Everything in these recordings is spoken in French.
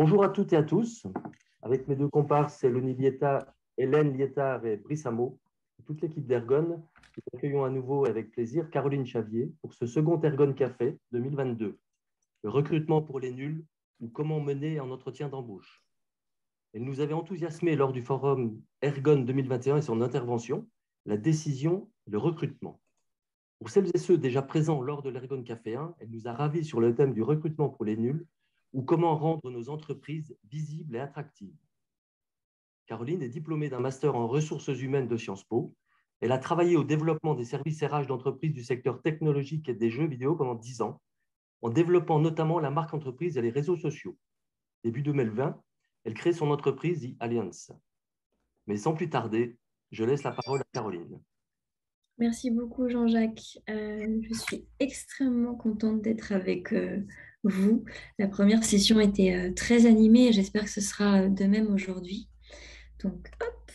Bonjour à toutes et à tous. Avec mes deux comparses, Hélène Liétard et Brice Hameau, et toute l'équipe d'Ergon, nous accueillons à nouveau avec plaisir Caroline Chavier pour ce second Ergon Café 2022. Le recrutement pour les nuls ou comment mener un entretien d'embauche. Elle nous avait enthousiasmé lors du forum Ergon 2021 et son intervention, la décision, le recrutement. Pour celles et ceux déjà présents lors de l'Ergon Café 1, elle nous a ravis sur le thème du recrutement pour les nuls ou comment rendre nos entreprises visibles et attractives. Caroline est diplômée d'un master en ressources humaines de Sciences Po. Elle a travaillé au développement des services RH d'entreprises du secteur technologique et des jeux vidéo pendant 10 ans, en développant notamment la marque entreprise et les réseaux sociaux. Début 2020, elle crée son entreprise The Alliance. Mais sans plus tarder, je laisse la parole à Caroline. Merci beaucoup Jean-Jacques. Je suis extrêmement contente d'être avec vous. La première session était très animée et j'espère que ce sera de même aujourd'hui. Donc, hop,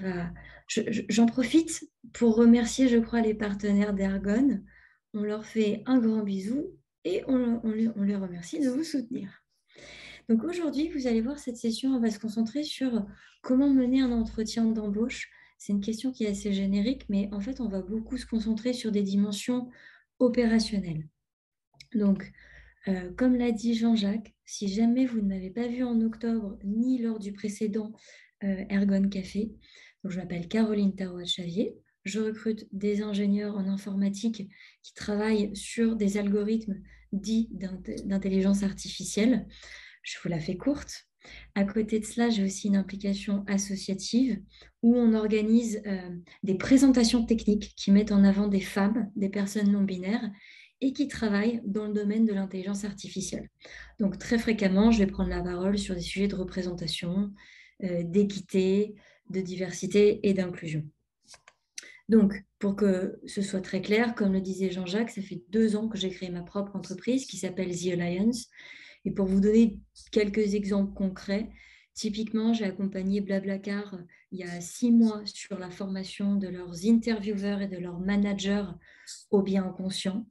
j'en profite pour remercier, je crois, les partenaires d'Ergon. On leur fait un grand bisou et on les remercie de vous soutenir. Donc aujourd'hui, vous allez voir, cette session, on va se concentrer sur comment mener un entretien d'embauche. C'est une question qui est assez générique, mais en fait, on va beaucoup se concentrer sur des dimensions opérationnelles. Donc, comme l'a dit Jean-Jacques, si jamais vous ne m'avez pas vu en octobre ni lors du précédent Ergon Café, donc je m'appelle Caroline Tarouat-Chavier, je recrute des ingénieurs en informatique qui travaillent sur des algorithmes dits d'intelligence artificielle. Je vous la fais courte. À côté de cela, j'ai aussi une implication associative où on organise des présentations techniques qui mettent en avant des femmes, des personnes non binaires et qui travaillent dans le domaine de l'intelligence artificielle. Donc très fréquemment, je vais prendre la parole sur des sujets de représentation, d'équité, de diversité et d'inclusion. Donc, pour que ce soit très clair, comme le disait Jean-Jacques, ça fait 2 ans que j'ai créé ma propre entreprise qui s'appelle The Alliance. Et pour vous donner quelques exemples concrets, typiquement, j'ai accompagné Blablacar il y a 6 mois sur la formation de leurs intervieweurs et de leurs managers au bien inconscient.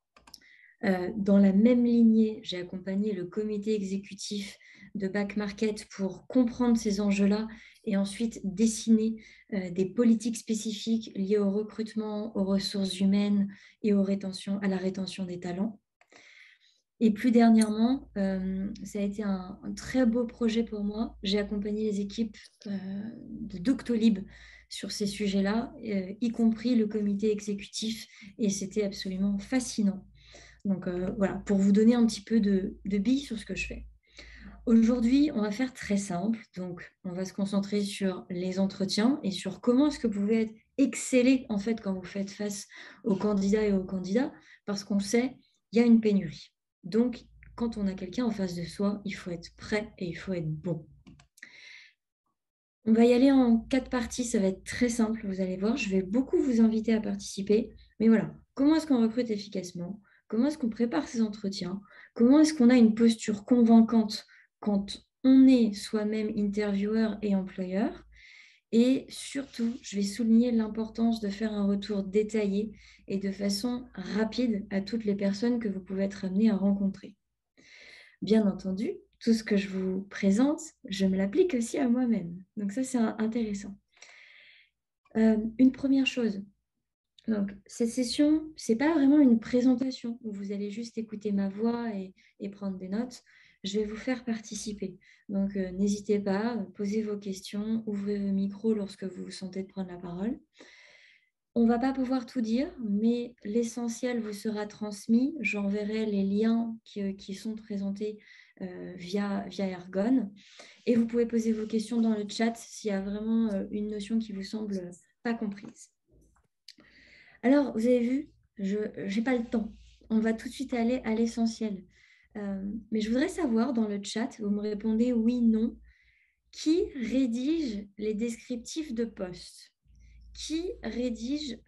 Dans la même lignée, j'ai accompagné le comité exécutif de Back Market pour comprendre ces enjeux-là et ensuite dessiner des politiques spécifiques liées au recrutement, aux ressources humaines et à la rétention des talents. Et plus dernièrement, ça a été un très beau projet pour moi. J'ai accompagné les équipes de Doctolib sur ces sujets-là, y compris le comité exécutif, et c'était absolument fascinant. Donc voilà, pour vous donner un petit peu de billes sur ce que je fais. Aujourd'hui, on va faire très simple. Donc, on va se concentrer sur les entretiens et sur comment est-ce que vous pouvez exceller en fait quand vous faites face aux candidats et aux candidats, parce qu'on sait, il y a une pénurie. Donc, quand on a quelqu'un en face de soi, il faut être prêt et il faut être bon. On va y aller en 4 parties, ça va être très simple, vous allez voir. Je vais beaucoup vous inviter à participer. Mais voilà, comment est-ce qu'on recrute efficacement? Comment est-ce qu'on prépare ces entretiens? Comment est-ce qu'on a une posture convaincante quand on est soi-même intervieweur et employeur? Et surtout, je vais souligner l'importance de faire un retour détaillé et de façon rapide à toutes les personnes que vous pouvez être amené à rencontrer. Bien entendu, tout ce que je vous présente, je me l'applique aussi à moi-même. Donc ça, c'est intéressant. Une première chose, donc cette session, ce n'est pas vraiment une présentation où vous allez juste écouter ma voix et prendre des notes. Je vais vous faire participer. Donc n'hésitez pas, posez vos questions, ouvrez vos micros lorsque vous vous sentez de prendre la parole. On ne va pas pouvoir tout dire, mais l'essentiel vous sera transmis. J'enverrai les liens qui sont présentés via Ergon. Et vous pouvez poser vos questions dans le chat s'il y a vraiment une notion qui vous semble pas comprise. Alors, vous avez vu, je n'ai pas le temps. On va tout de suite aller à l'essentiel. Mais je voudrais savoir dans le chat, vous me répondez oui, non, qui rédige les descriptifs de poste? Qui rédige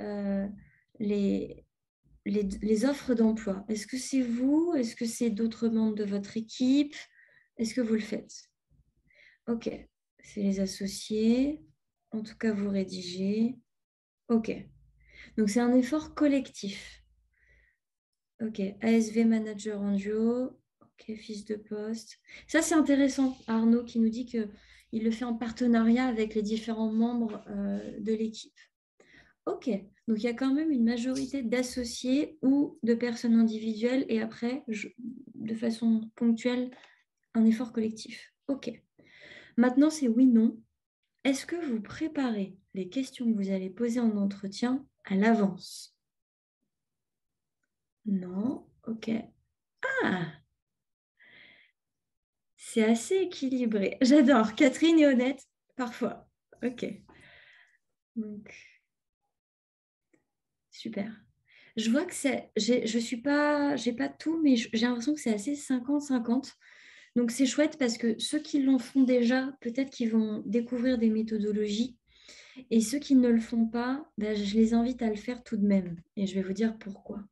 les offres d'emploi? Est-ce que c'est vous? Est-ce que c'est d'autres membres de votre équipe? Est-ce que vous le faites? Ok, c'est les associés. En tout cas, vous rédigez. Ok, donc c'est un effort collectif. Ok, ASV manager en duo. Ok, fiche de poste. Ça, c'est intéressant. Arnaud qui nous dit qu'il le fait en partenariat avec les différents membres de l'équipe. Ok, donc il y a quand même une majorité d'associés ou de personnes individuelles et après, de façon ponctuelle, un effort collectif. Ok. Maintenant, c'est oui-non. Est-ce que vous préparez les questions que vous allez poser en entretien à l'avance? Non. Ok. Ah, c'est assez équilibré. J'adore. Catherine est honnête, parfois. Ok. Donc, super. Je vois que je suis pas, j'ai pas tout, mais j'ai l'impression que c'est assez 50-50. Donc, c'est chouette parce que ceux qui l'en font déjà, peut-être qu'ils vont découvrir des méthodologies. Et ceux qui ne le font pas, ben, je les invite à le faire tout de même. Et je vais vous dire pourquoi.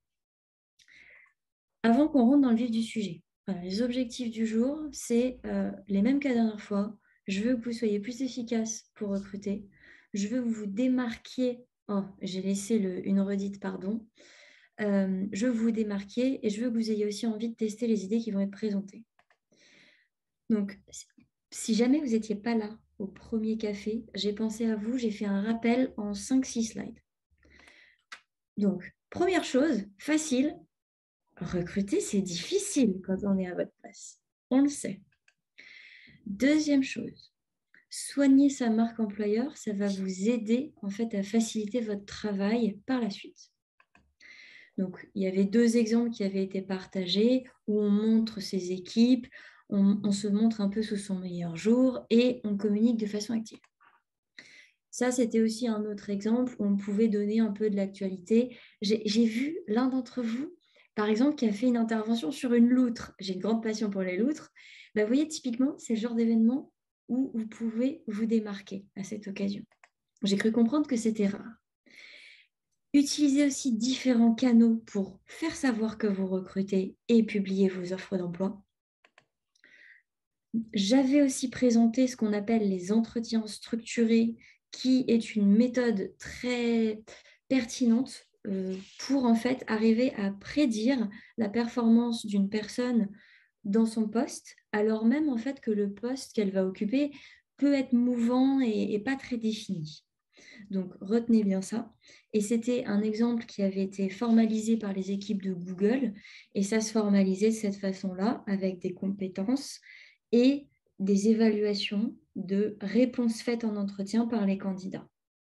Avant qu'on rentre dans le vif du sujet, voilà, les objectifs du jour, c'est les mêmes qu'à la dernière fois. Je veux que vous soyez plus efficace pour recruter. Je veux que vous vous démarquiez. Oh, j'ai laissé une redite, pardon. Je veux que vous vous démarquiez et je veux que vous ayez aussi envie de tester les idées qui vont être présentées. Donc, si jamais vous n'étiez pas là au premier café, j'ai pensé à vous, j'ai fait un rappel en 5-6 slides. Donc, première chose, facile, recruter, c'est difficile quand on est à votre place. On le sait. Deuxième chose, soigner sa marque employeur, ça va vous aider en fait à faciliter votre travail par la suite. Donc, il y avait 2 exemples qui avaient été partagés où on montre ses équipes, on se montre un peu sous son meilleur jour et on communique de façon active. Ça, c'était aussi un autre exemple où on pouvait donner un peu de l'actualité. J'ai vu l'un d'entre vous, par exemple, qui a fait une intervention sur une loutre. J'ai une grande passion pour les loutres. Bah, vous voyez, typiquement, c'est le genre d'événement où vous pouvez vous démarquer à cette occasion. J'ai cru comprendre que c'était rare. Utilisez aussi différents canaux pour faire savoir que vous recrutez et publier vos offres d'emploi. J'avais aussi présenté ce qu'on appelle les entretiens structurés, qui est une méthode très pertinente pour en fait arriver à prédire la performance d'une personne dans son poste, alors même en fait que le poste qu'elle va occuper peut être mouvant et pas très défini. Donc, retenez bien ça. Et c'était un exemple qui avait été formalisé par les équipes de Google. Et ça se formalisait de cette façon-là, avec des compétences et des évaluations de réponses faites en entretien par les candidats.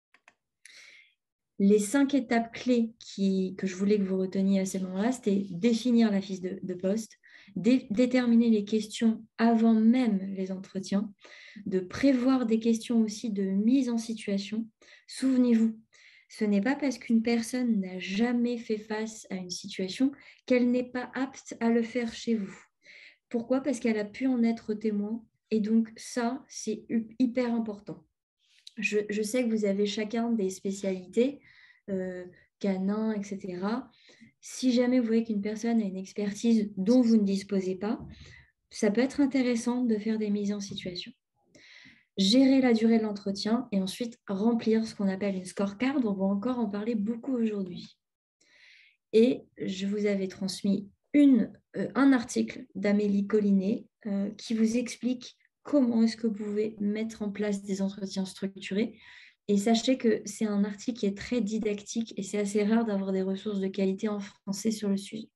Les 5 étapes clés que je voulais que vous reteniez à ce moment-là, c'était définir la fiche de poste, déterminer les questions avant même les entretiens, de prévoir des questions aussi de mise en situation. Souvenez-vous, ce n'est pas parce qu'une personne n'a jamais fait face à une situation qu'elle n'est pas apte à le faire chez vous. Pourquoi? Parce qu'elle a pu en être témoin. Et donc ça, c'est hyper important. Je sais que vous avez chacun des spécialités, canin, etc. Si jamais vous voyez qu'une personne a une expertise dont vous ne disposez pas, ça peut être intéressant de faire des mises en situation. Gérer la durée de l'entretien et ensuite remplir ce qu'on appelle une scorecard. On va encore en parler beaucoup aujourd'hui. Et je vous avais transmis un article d'Amélie Collinet qui vous explique comment est-ce que vous pouvez mettre en place des entretiens structurés. Et sachez que c'est un article qui est très didactique et c'est assez rare d'avoir des ressources de qualité en français sur le sujet.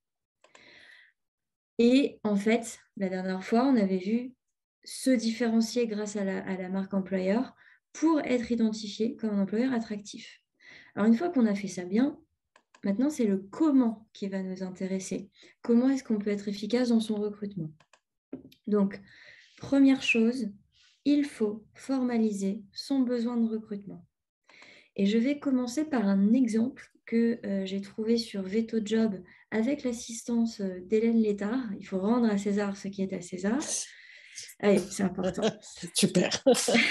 Et en fait, la dernière fois, on avait vu se différencier grâce à la marque employeur pour être identifié comme un employeur attractif. Alors, une fois qu'on a fait ça bien, maintenant, c'est le comment qui va nous intéresser. Comment est-ce qu'on peut être efficace dans son recrutement? Donc, première chose, il faut formaliser son besoin de recrutement. Et je vais commencer par un exemple que j'ai trouvé sur VetoJob avec l'assistance d'Hélène Létard. Il faut rendre à César ce qui est à César. Allez, c'est important. Super.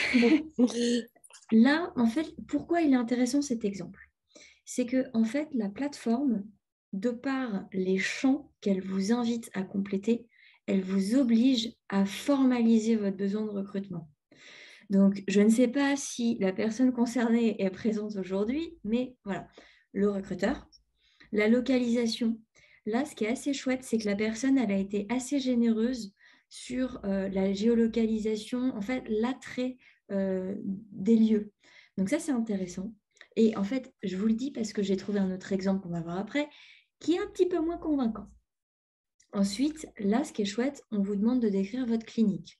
Là, en fait, pourquoi il est intéressant cet exemple? C'est que, en fait, la plateforme, de par les champs qu'elle vous invite à compléter, elle vous oblige à formaliser votre besoin de recrutement. Donc, je ne sais pas si la personne concernée est présente aujourd'hui, mais voilà, le recruteur, la localisation, Là, ce qui est assez chouette, c'est que la personne, elle a été assez généreuse sur la géolocalisation, en fait, l'attrait des lieux. Donc ça, c'est intéressant. Et en fait, je vous le dis parce que j'ai trouvé un autre exemple qu'on va voir après, qui est un petit peu moins convaincant. Ensuite, là, ce qui est chouette, on vous demande de décrire votre clinique.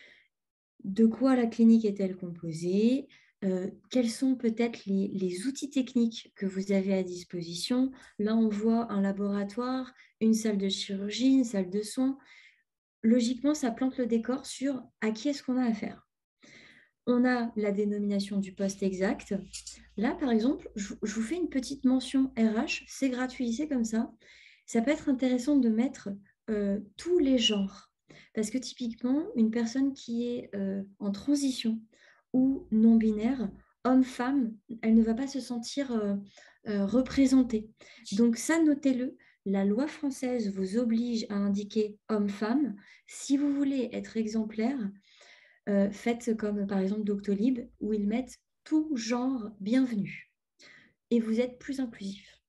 De quoi la clinique est-elle composée? Quels sont peut-être les outils techniques que vous avez à disposition? Là, on voit un laboratoire, une salle de chirurgie, une salle de soins. Logiquement, ça plante le décor sur à qui est-ce qu'on a affaire. On a la dénomination du poste exact. Là, par exemple, je vous fais une petite mention RH, c'est gratuit, c'est comme ça. Ça peut être intéressant de mettre tous les genres. Parce que typiquement, une personne qui est en transition ou non-binaire, homme-femme, elle ne va pas se sentir représentée. Donc ça, notez-le. La loi française vous oblige à indiquer homme-femme. Si vous voulez être exemplaire, faites comme par exemple Doctolib, où ils mettent tout genre bienvenu. Et vous êtes plus inclusif.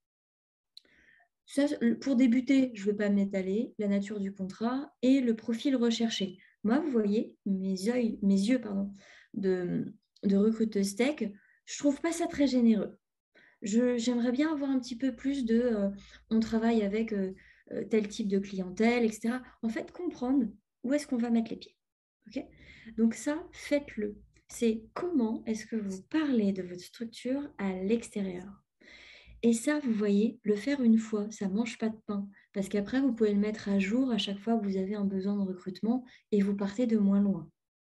Ça, pour débuter, je ne vais pas m'étaler, la nature du contrat et le profil recherché. Moi, vous voyez, mes yeux de recruteuse tech, je ne trouve pas ça très généreux. J'aimerais bien avoir un petit peu plus de on travaille avec tel type de clientèle, etc. En fait, comprendre où est-ce qu'on va mettre les pieds. Okay. Donc ça, faites-le. C'est comment est-ce que vous parlez de votre structure à l'extérieur. Et ça, vous voyez, le faire une fois, ça ne mange pas de pain. Parce qu'après, vous pouvez le mettre à jour à chaque fois que vous avez un besoin de recrutement et vous partez de moins loin.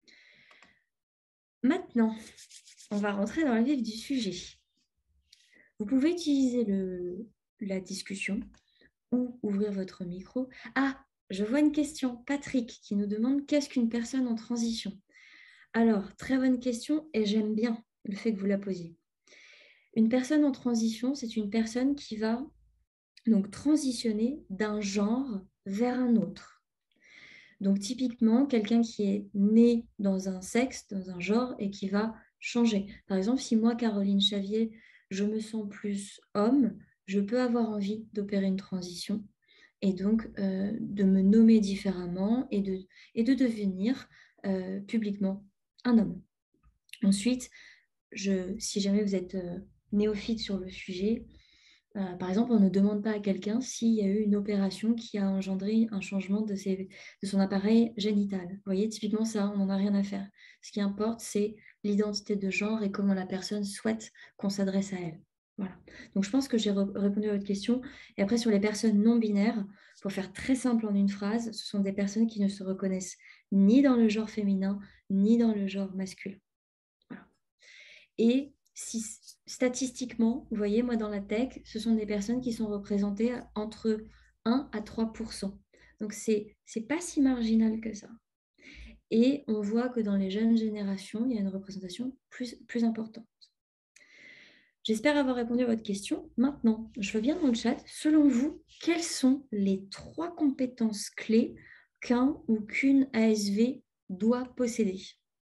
Maintenant, on va rentrer dans le vif du sujet. Vous pouvez utiliser la discussion ou ouvrir votre micro. Ah, je vois une question. Patrick qui nous demande qu'est-ce qu'une personne en transition? Alors, très bonne question et j'aime bien le fait que vous la posiez. Une personne en transition, c'est une personne qui va donc transitionner d'un genre vers un autre. Donc, typiquement, quelqu'un qui est né dans un sexe, dans un genre et qui va changer. Par exemple, si moi, Caroline Chavier, je me sens plus homme, je peux avoir envie d'opérer une transition et donc de me nommer différemment et de devenir publiquement un homme. Ensuite, si jamais vous êtes néophyte sur le sujet, par exemple, on ne demande pas à quelqu'un s'il y a eu une opération qui a engendré un changement de son appareil génital. Vous voyez, typiquement ça, on n'en a rien à faire. Ce qui importe, c'est l'identité de genre et comment la personne souhaite qu'on s'adresse à elle. Voilà. Donc, je pense que j'ai répondu à votre question. Et après, sur les personnes non binaires, pour faire très simple en une phrase, ce sont des personnes qui ne se reconnaissent ni dans le genre féminin, ni dans le genre masculin. Voilà. Et statistiquement, vous voyez, moi dans la tech, ce sont des personnes qui sont représentées entre 1 à 3%. Donc, c'est pas si marginal que ça. Et on voit que dans les jeunes générations, il y a une représentation plus importante. J'espère avoir répondu à votre question. Maintenant, je veux bien dans le chat, selon vous, quelles sont les 3 compétences clés qu'un ou qu'une ASV doit posséder?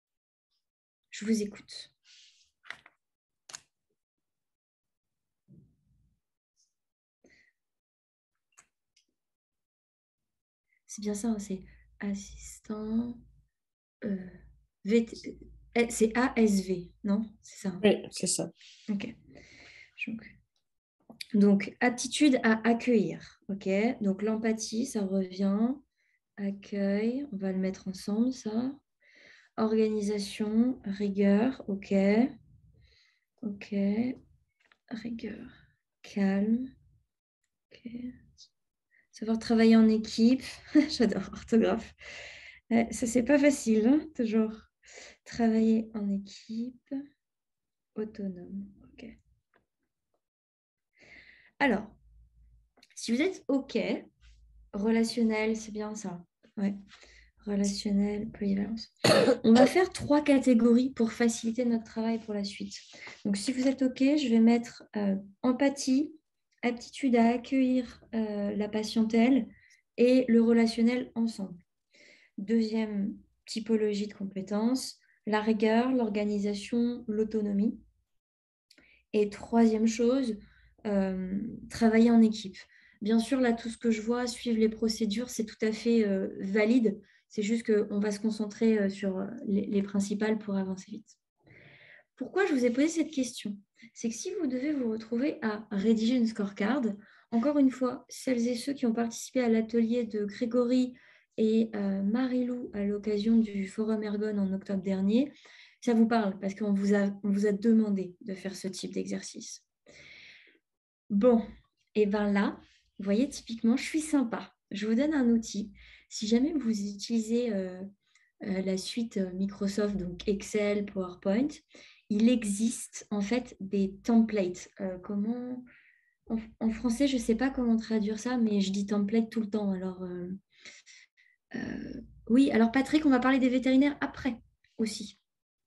Je vous écoute. C'est bien ça, hein, c'est assistant. C'est ASV, non? C'est ça. Oui, c'est ça. Ok. Donc, aptitude à accueillir. Ok. Donc, l'empathie, ça revient. Accueil, on va le mettre ensemble, ça. Organisation, rigueur. Ok. Ok. Rigueur. Calme. Ok. Savoir travailler en équipe. J'adore orthographe. Ça, c'est pas facile, hein, toujours. Travailler en équipe. Autonome. Ok. Alors, si vous êtes OK, relationnel, c'est bien ça. Ouais. Relationnel, polyvalence. On va faire 3 catégories pour faciliter notre travail pour la suite. Donc, si vous êtes OK, je vais mettre empathie, aptitude à accueillir la patientèle et le relationnel ensemble. Deuxième typologie de compétences, la rigueur, l'organisation, l'autonomie. Et troisième chose, travailler en équipe. Bien sûr, là, tout ce que je vois, suivre les procédures, c'est tout à fait valide. C'est juste qu'on va se concentrer sur les principales pour avancer vite. Pourquoi je vous ai posé cette question? C'est que si vous devez vous retrouver à rédiger une scorecard, encore une fois, celles et ceux qui ont participé à l'atelier de Grégory et Marie-Lou à l'occasion du Forum Ergon en octobre dernier, ça vous parle parce qu'on on vous a demandé de faire ce type d'exercice. Bon, et bien là, vous voyez, typiquement, je suis sympa. Je vous donne un outil. Si jamais vous utilisez la suite Microsoft, donc Excel, PowerPoint, il existe en fait des templates. En français, je ne sais pas comment traduire ça, mais je dis template tout le temps. Alors, oui, alors Patrick, on va parler des vétérinaires après aussi.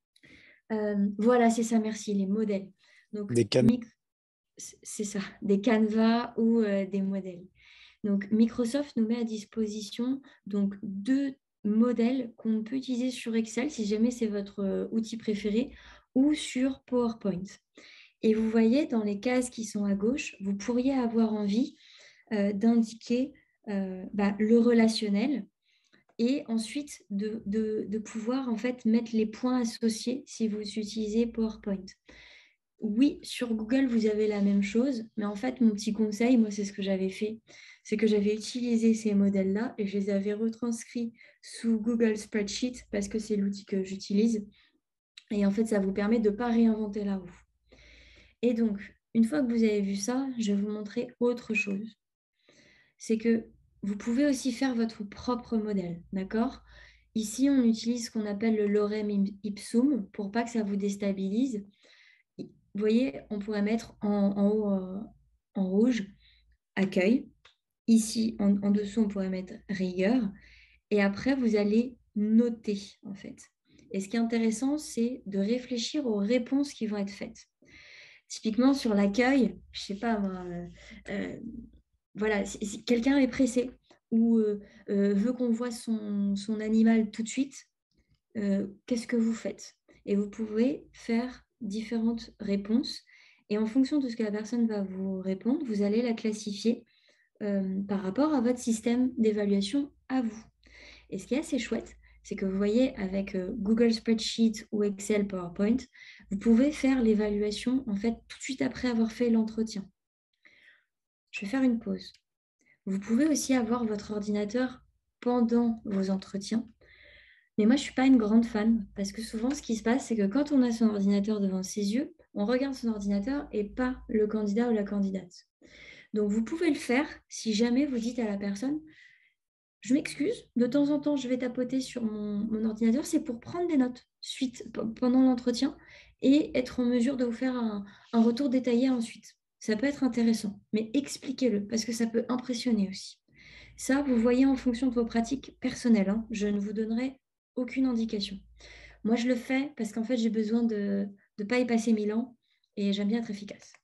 Voilà, c'est ça, merci, les modèles. Donc, Des cannes. c'est ça, des canevas ou des modèles. Donc, Microsoft nous met à disposition donc, 2 modèles qu'on peut utiliser sur Excel si jamais c'est votre outil préféré ou sur PowerPoint. Et vous voyez, dans les cases qui sont à gauche, vous pourriez avoir envie d'indiquer le relationnel et ensuite de pouvoir en fait mettre les points associés si vous utilisez PowerPoint. Oui, sur Google, vous avez la même chose, mais en fait, mon petit conseil, moi, c'est ce que j'avais fait, c'est que j'avais utilisé ces modèles-là et je les avais retranscrits sous Google Spreadsheet parce que c'est l'outil que j'utilise. Et en fait, ça vous permet de ne pas réinventer la roue. Et donc, une fois que vous avez vu ça, je vais vous montrer autre chose. C'est que vous pouvez aussi faire votre propre modèle, d'accord? Ici, on utilise ce qu'on appelle le lorem ipsum pour pas que ça vous déstabilise. Vous voyez, on pourrait mettre en haut en rouge accueil. Ici, en dessous, on pourrait mettre rigueur. Et après, vous allez noter, en fait. Et ce qui est intéressant, c'est de réfléchir aux réponses qui vont être faites. Typiquement, sur l'accueil, je ne sais pas moi, voilà, si quelqu'un est pressé ou veut qu'on voit son animal tout de suite, qu'est-ce que vous faites? Et vous pouvez faire différentes réponses. Et en fonction de ce que la personne va vous répondre, vous allez la classifier par rapport à votre système d'évaluation à vous. Et ce qui est assez chouette, c'est que vous voyez avec Google Spreadsheet ou Excel PowerPoint, vous pouvez faire l'évaluation en fait tout de suite après avoir fait l'entretien. Je vais faire une pause. Vous pouvez aussi avoir votre ordinateur pendant vos entretiens. Mais moi, je ne suis pas une grande fan parce que souvent, ce qui se passe, c'est que quand on a son ordinateur devant ses yeux, on regarde son ordinateur et pas le candidat ou la candidate. Donc, vous pouvez le faire si jamais vous dites à la personne, je m'excuse, de temps en temps, je vais tapoter sur mon ordinateur, c'est pour prendre des notes pendant l'entretien et être en mesure de vous faire un retour détaillé ensuite. Ça peut être intéressant, mais expliquez-le parce que ça peut impressionner aussi. Ça, vous voyez en fonction de vos pratiques personnelles, hein. Je ne vous donnerai aucune indication. Moi, je le fais parce qu'en fait, j'ai besoin de ne pas y passer 1000 ans et j'aime bien être efficace.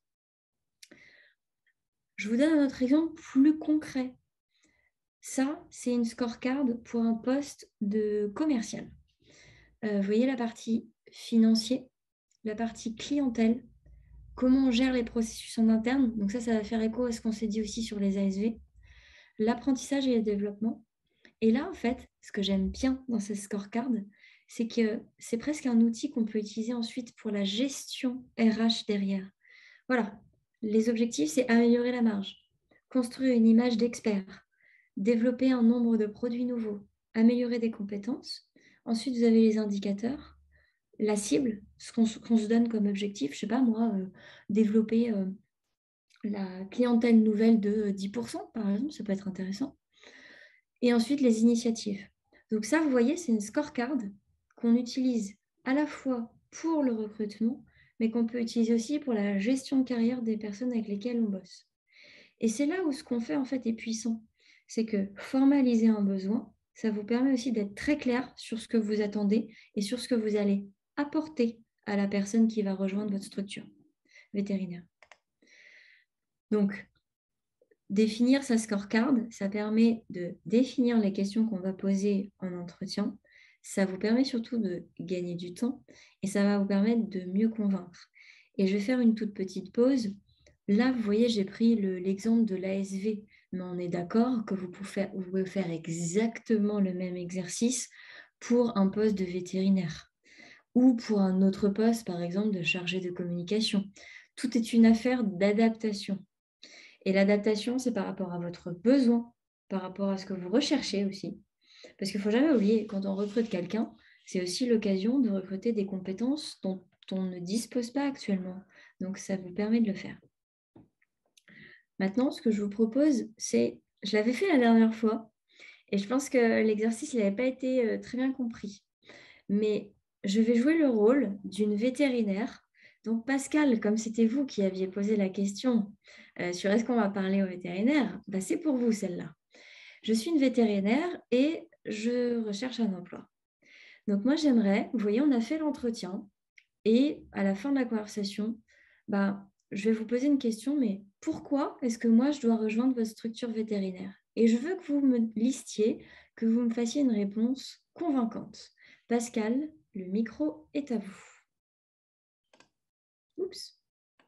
Je vous donne un autre exemple plus concret. Ça, c'est une scorecard pour un poste de commercial. Vous voyez la partie financier, la partie clientèle, comment on gère les processus en interne. Donc ça va faire écho à ce qu'on s'est dit aussi sur les ASV. L'apprentissage et le développement. Et là, en fait, ce que j'aime bien dans ces scorecards, c'est que c'est presque un outil qu'on peut utiliser ensuite pour la gestion RH derrière. Voilà, les objectifs, c'est améliorer la marge, construire une image d'expert, développer un nombre de produits nouveaux, améliorer des compétences. Ensuite, vous avez les indicateurs, la cible, ce qu'on se donne comme objectif, je ne sais pas moi, développer la clientèle nouvelle de 10%, par exemple, ça peut être intéressant. Et ensuite, les initiatives. Donc ça, vous voyez, c'est une scorecard qu'on utilise à la fois pour le recrutement, mais qu'on peut utiliser aussi pour la gestion de carrière des personnes avec lesquelles on bosse. Et c'est là où ce qu'on fait, en fait, est puissant. C'est que formaliser un besoin, ça vous permet aussi d'être très clair sur ce que vous attendez et sur ce que vous allez apporter à la personne qui va rejoindre votre structure vétérinaire. Donc, définir sa scorecard, ça permet de définir les questions qu'on va poser en entretien. Ça vous permet surtout de gagner du temps et ça va vous permettre de mieux convaincre. Et je vais faire une toute petite pause. Là, vous voyez, j'ai pris l'exemple de l'ASV mais on est d'accord que vous pouvez faire exactement le même exercice pour un poste de vétérinaire ou pour un autre poste, par exemple, de chargé de communication. Tout est une affaire d'adaptation. Et l'adaptation, c'est par rapport à votre besoin, par rapport à ce que vous recherchez aussi. Parce qu'il ne faut jamais oublier, quand on recrute quelqu'un, c'est aussi l'occasion de recruter des compétences dont on ne dispose pas actuellement. Donc, ça vous permet de le faire. Maintenant, ce que je vous propose, c'est, je l'avais fait la dernière fois, et je pense que l'exercice n'avait pas été très bien compris. Mais je vais jouer le rôle d'une vétérinaire. Donc, Pascal, comme c'était vous qui aviez posé la question sur est-ce qu'on va parler au vétérinaire, bah, c'est pour vous celle-là. Je suis une vétérinaire et je recherche un emploi. Donc, moi, j'aimerais, vous voyez, on a fait l'entretien et à la fin de la conversation, bah, je vais vous poser une question, mais pourquoi est-ce que moi, je dois rejoindre votre structure vétérinaire? Et je veux que vous me listiez, que vous me fassiez une réponse convaincante. Pascal, le micro est à vous. Oups.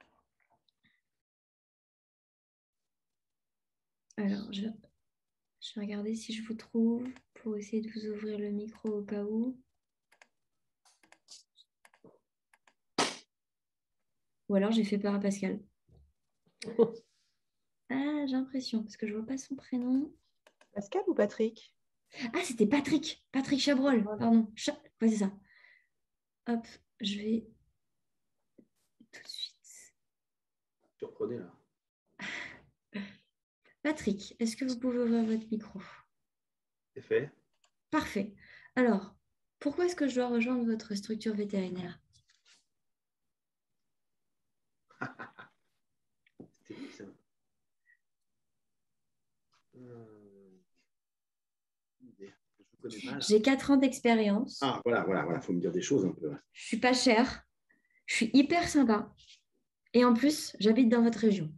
Alors, je vais regarder si je vous trouve pour essayer de vous ouvrir le micro au cas où. Ou alors, j'ai fait peur à Pascal. Ah, j'ai l'impression, parce que je ne vois pas son prénom. Pascal ou Patrick? Ah, c'était Patrick. Patrick Chabrol, pardon. Ouais, c'est ça. Hop, je vais tout de suite. Tu reprenais là. Patrick, est-ce que vous pouvez ouvrir votre micro? C'est fait. Parfait. Alors, pourquoi est-ce que je dois rejoindre votre structure vétérinaire? C'était où ça? Je vous connais pas là. J'ai 4 ans d'expérience. Ah, voilà. Faut me dire des choses un peu. Je suis pas chère. Je suis hyper sympa. Et en plus, j'habite dans votre région.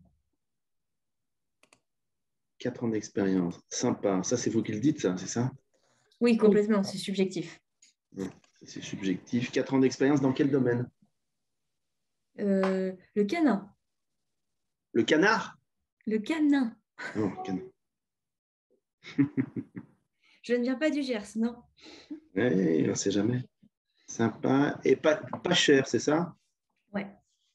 4 ans d'expérience. Sympa. Ça, c'est vous qui le dites, ça, c'est ça? Oui, complètement, c'est subjectif. Non, c'est subjectif. 4 ans d'expérience dans quel domaine? Le canin. Le canard? Le canin. Non, le canard. Je ne viens pas du Gers, non. Ouais, on ne sait jamais. Sympa. Et pas cher, c'est ça? Ouais.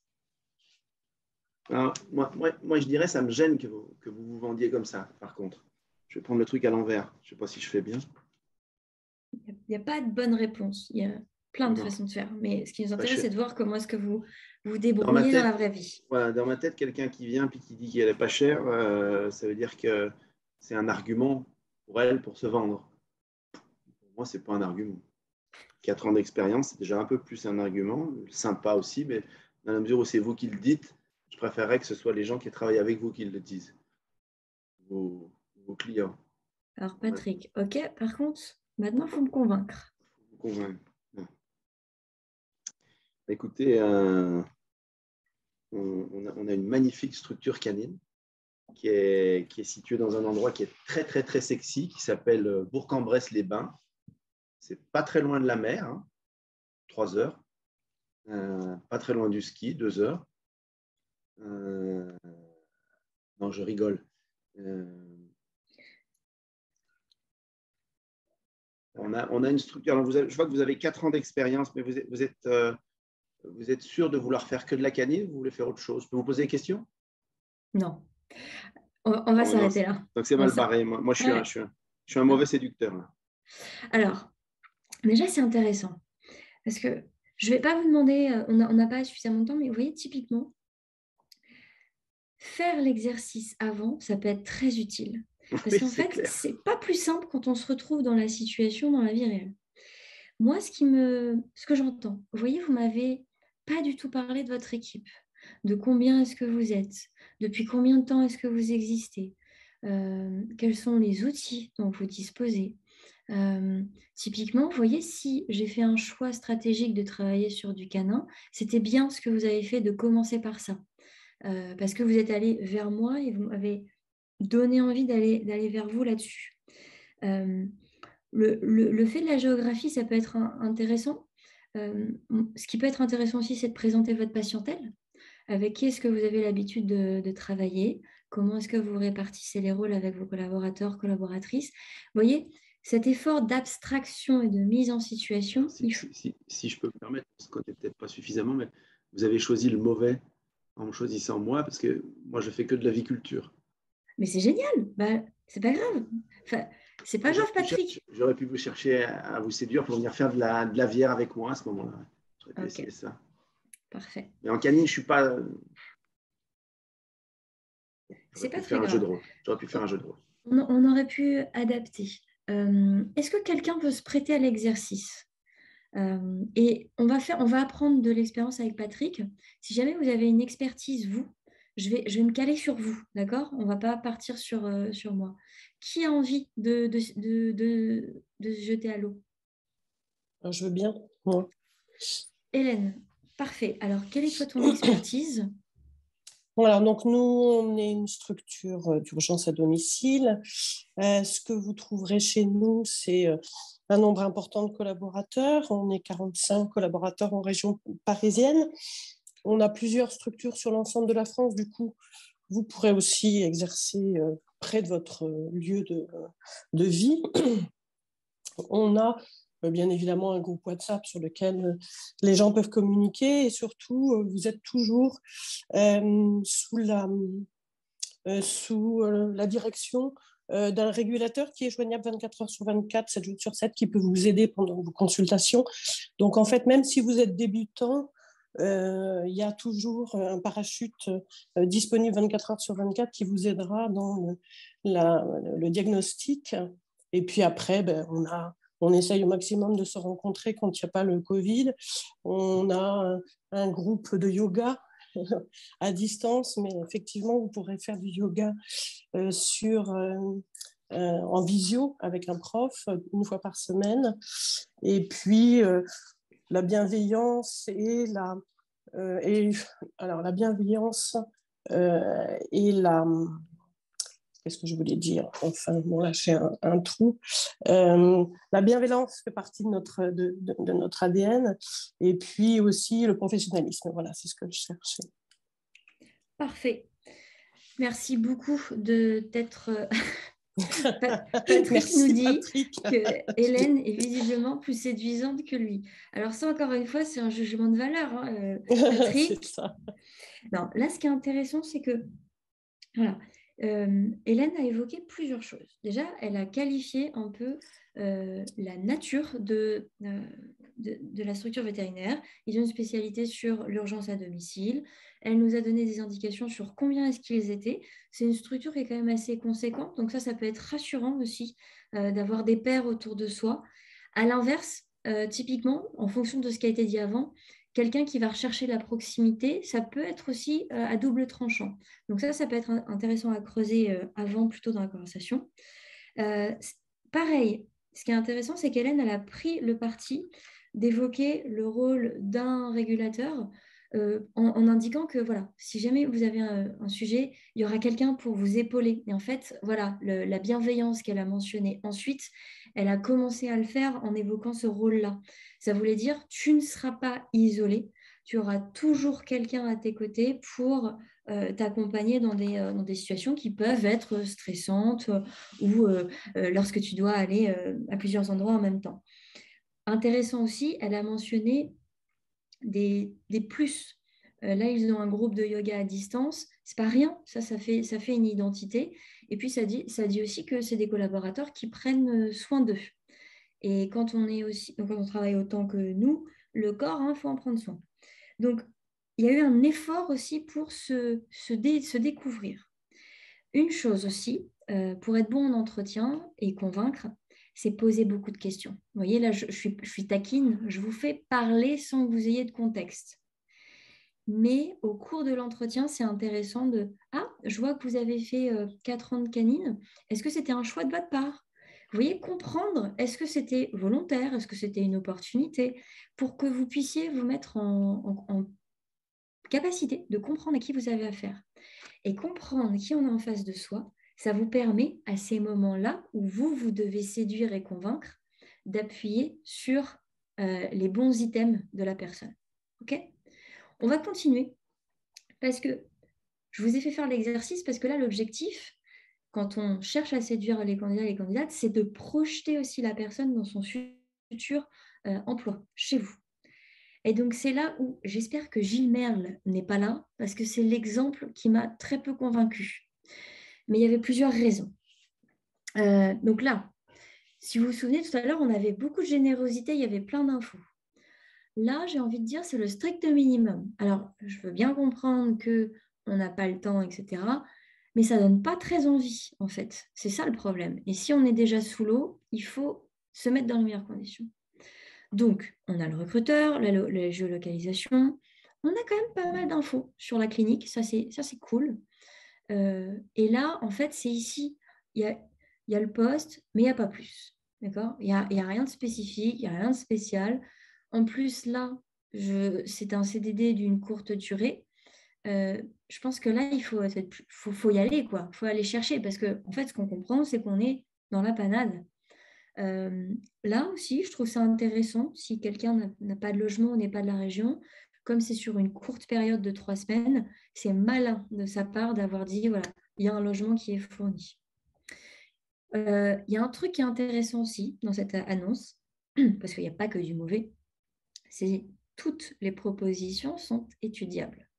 Alors, moi, je dirais, ça me gêne que vous vendiez comme ça, par contre. Je vais prendre le truc à l'envers. Je ne sais pas si je fais bien. Il n'y a pas de bonne réponse. Il y a plein de Non. façon de faire. Mais ce qui nous Pas intéresse, cher. c'est de voir comment est-ce que vous vous Dans ma débrouillez tête, dans la vraie vie. voilà, dans ma tête, quelqu'un qui vient et qui dit qu'elle n'est pas chère, ça veut dire que c'est un argument pour elle pour se vendre. Pour moi, ce n'est pas un argument. 4 ans d'expérience, c'est déjà un peu plus un argument, sympa aussi, mais dans la mesure où c'est vous qui le dites, je préférerais que ce soit les gens qui travaillent avec vous qui le disent, vos clients. Alors, Patrick, ok, par contre, maintenant, il faut me convaincre. Vous convaincre. Écoutez, on a une magnifique structure canine qui est située dans un endroit qui est très, très, très sexy, qui s'appelle Bourg-en-Bresse-les-Bains. C'est pas très loin de la mer, hein, 3 heures. Pas très loin du ski, 2 heures. Non, je rigole. On a une structure. Alors je vois que vous avez 4 ans d'expérience, mais vous êtes sûr de vouloir faire que de la canine ou vous voulez faire autre chose? Je peux vous poser des questions? Non. On va s'arrêter là. Donc c'est mal barré. Moi je suis un mauvais séducteur. Là. Alors, déjà, c'est intéressant. Parce que je ne vais pas vous demander, on n'a pas suffisamment de temps, mais vous voyez, typiquement, faire l'exercice avant, ça peut être très utile. Parce qu'en fait, ce n'est pas plus simple quand on se retrouve dans la situation, dans la vie réelle. Moi, ce que j'entends, vous voyez, vous m'avez pas du tout parlé de votre équipe, de combien est-ce que vous êtes, depuis combien de temps est-ce que vous existez, quels sont les outils dont vous disposez. Typiquement, vous voyez, si j'ai fait un choix stratégique de travailler sur du canin, c'était bien ce que vous avez fait de commencer par ça. Parce que vous êtes allé vers moi et vous m'avez donné envie d'aller vers vous là-dessus. Le fait de la géographie, ça peut être intéressant. Ce qui peut être intéressant aussi, c'est de présenter votre patientèle. Avec qui est-ce que vous avez l'habitude de travailler? comment est-ce que vous répartissez les rôles avec vos collaborateurs, collaboratrices. Vous voyez, cet effort d'abstraction et de mise en situation. Si je peux me permettre, parce qu'on n'est peut-être pas suffisamment, mais vous avez choisi le mauvais en me choisissant moi, parce que moi, je fais que de l'aviculture. Mais c'est génial, bah, c'est pas grave. Enfin, c'est pas grave, Patrick. J'aurais pu vous chercher à vous séduire pour venir faire de l'avière avec moi à ce moment-là. J'aurais pu essayer ça. Parfait. Mais en canine, je suis pas. C'est pas très faire un grave. jeu de rôle. J'aurais pu faire un jeu de rôle. On aurait pu adapter. Est-ce que quelqu'un peut se prêter à l'exercice? Et on va apprendre de l'expérience avec Patrick. Si jamais vous avez une expertise, vous, je vais me caler sur vous, d'accord? On ne va pas partir sur moi. Qui a envie de se jeter à l'eau? Je veux bien, moi. Hélène, parfait. Alors, quelle est toi ton expertise? Voilà, donc nous, on est une structure d'urgence à domicile. Ce que vous trouverez chez nous, c'est un nombre important de collaborateurs. On est 45 collaborateurs en région parisienne. On a plusieurs structures sur l'ensemble de la France. Du coup, vous pourrez aussi exercer près de votre lieu de vie. On a bien évidemment un groupe WhatsApp sur lequel les gens peuvent communiquer et surtout, vous êtes toujours sous la direction d'un régulateur qui est joignable 24 heures sur 24, 7 jours sur 7, qui peut vous aider pendant vos consultations. Donc, en fait, même si vous êtes débutant, il y a toujours un parachute disponible 24 heures sur 24 qui vous aidera dans le diagnostic. Et puis après, on essaye au maximum de se rencontrer quand il n'y a pas le Covid. On a un groupe de yoga à distance, mais effectivement, vous pourrez faire du yoga en visio avec un prof une fois par semaine. Et puis, la bienveillance la bienveillance et la... Qu'est-ce que je voulais dire? Enfin, bon, là, j'ai un trou. La bienveillance fait partie de notre ADN. Et puis aussi le professionnalisme. Voilà, c'est ce que je cherchais. Parfait. Merci beaucoup d'être... Patrick Merci, nous dit Patrick. que Hélène est visiblement plus séduisante que lui. Alors ça, encore une fois, c'est un jugement de valeur, hein, Patrick. C'est ça. Non, là, ce qui est intéressant, c'est que voilà, Hélène a évoqué plusieurs choses. Déjà, elle a qualifié un peu la nature de la structure vétérinaire. Ils ont une spécialité sur l'urgence à domicile. Elle nous a donné des indications sur combien est-ce qu'ils étaient. C'est une structure qui est quand même assez conséquente. Donc ça peut être rassurant aussi d'avoir des pairs autour de soi. À l'inverse, typiquement, en fonction de ce qui a été dit avant, quelqu'un qui va rechercher la proximité, ça peut être aussi à double tranchant. Donc ça peut être intéressant à creuser avant, plutôt dans la conversation. Pareil, ce qui est intéressant, c'est qu'Hélène, elle a pris le parti d'évoquer le rôle d'un régulateur en indiquant que voilà, si jamais vous avez un sujet, il y aura quelqu'un pour vous épauler. Et en fait, voilà, la bienveillance qu'elle a mentionnée ensuite, elle a commencé à le faire en évoquant ce rôle-là. Ça voulait dire, tu ne seras pas isolé, tu auras toujours quelqu'un à tes côtés pour t'accompagner dans des situations qui peuvent être stressantes ou lorsque tu dois aller à plusieurs endroits en même temps. Intéressant aussi, elle a mentionné des plus. Là, ils ont un groupe de yoga à distance. C'est pas rien, ça fait une identité. Et puis, ça dit aussi que c'est des collaborateurs qui prennent soin d'eux. Et quand on travaille autant que nous, le corps, il faut en prendre soin. Donc, il y a eu un effort aussi pour se découvrir. Une chose aussi, pour être bon en entretien et convaincre, c'est poser beaucoup de questions. Vous voyez, là, je suis taquine, je vous fais parler sans que vous ayez de contexte. Mais au cours de l'entretien, c'est intéressant de « Ah, je vois que vous avez fait 4 ans de canine. Est-ce que c'était un choix de votre part ?» Vous voyez, comprendre, est-ce que c'était volontaire, est-ce que c'était une opportunité, pour que vous puissiez vous mettre en capacité de comprendre à qui vous avez affaire. Et comprendre qui on a en face de soi, ça vous permet, à ces moments-là où vous devez séduire et convaincre, d'appuyer sur les bons items de la personne. OK ? On va continuer parce que Je vous ai fait faire l'exercice parce que là, l'objectif, quand on cherche à séduire les candidats et les candidates, c'est de projeter aussi la personne dans son futur emploi, chez vous. Et donc, c'est là où j'espère que Gilles Merle n'est pas là, parce que c'est l'exemple qui m'a très peu convaincue. Mais il y avait plusieurs raisons. Donc là, si vous vous souvenez, tout à l'heure, on avait beaucoup de générosité, il y avait plein d'infos. Là, j'ai envie de dire, c'est le strict minimum. Alors, je veux bien comprendre qu'on n'a pas le temps, etc. Mais ça ne donne pas très envie, en fait. C'est ça le problème. Et si on est déjà sous l'eau, il faut se mettre dans les meilleures conditions. Donc, on a le recruteur, la géolocalisation. On a quand même pas mal d'infos sur la clinique. Ça, c'est cool. Et là, en fait, c'est ici. Il y a le poste, mais il n'y a pas plus. D'accord ? Il n'y a rien de spécifique, il n'y a rien de spécial. En plus, là, c'est un CDD d'une courte durée. Je pense que là, il faut y aller, quoi. Il faut aller chercher parce que, en fait, ce qu'on comprend, c'est qu'on est dans la panade. Là aussi, je trouve ça intéressant si quelqu'un n'a pas de logement ou n'est pas de la région. Comme c'est sur une courte période de 3 semaines, c'est malin de sa part d'avoir dit, voilà, il y a un logement qui est fourni. Il y a un truc qui est intéressant aussi dans cette annonce, parce qu'il n'y a pas que du mauvais, c'est toutes les propositions sont étudiables.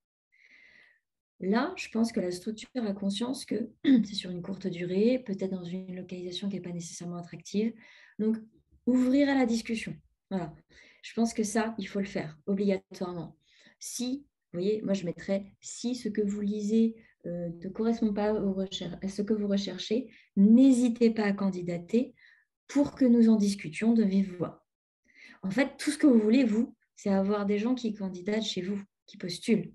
Là, je pense que la structure a conscience que c'est sur une courte durée, peut-être dans une localisation qui n'est pas nécessairement attractive. Donc, ouvrir à la discussion. Voilà. Je pense que ça, il faut le faire obligatoirement. Si, vous voyez, moi je mettrais si ce que vous lisez ne correspond pas à ce que vous recherchez, n'hésitez pas à candidater pour que nous en discutions de vive voix. En fait, tout ce que vous voulez, vous, c'est avoir des gens qui candidatent chez vous, qui postulent.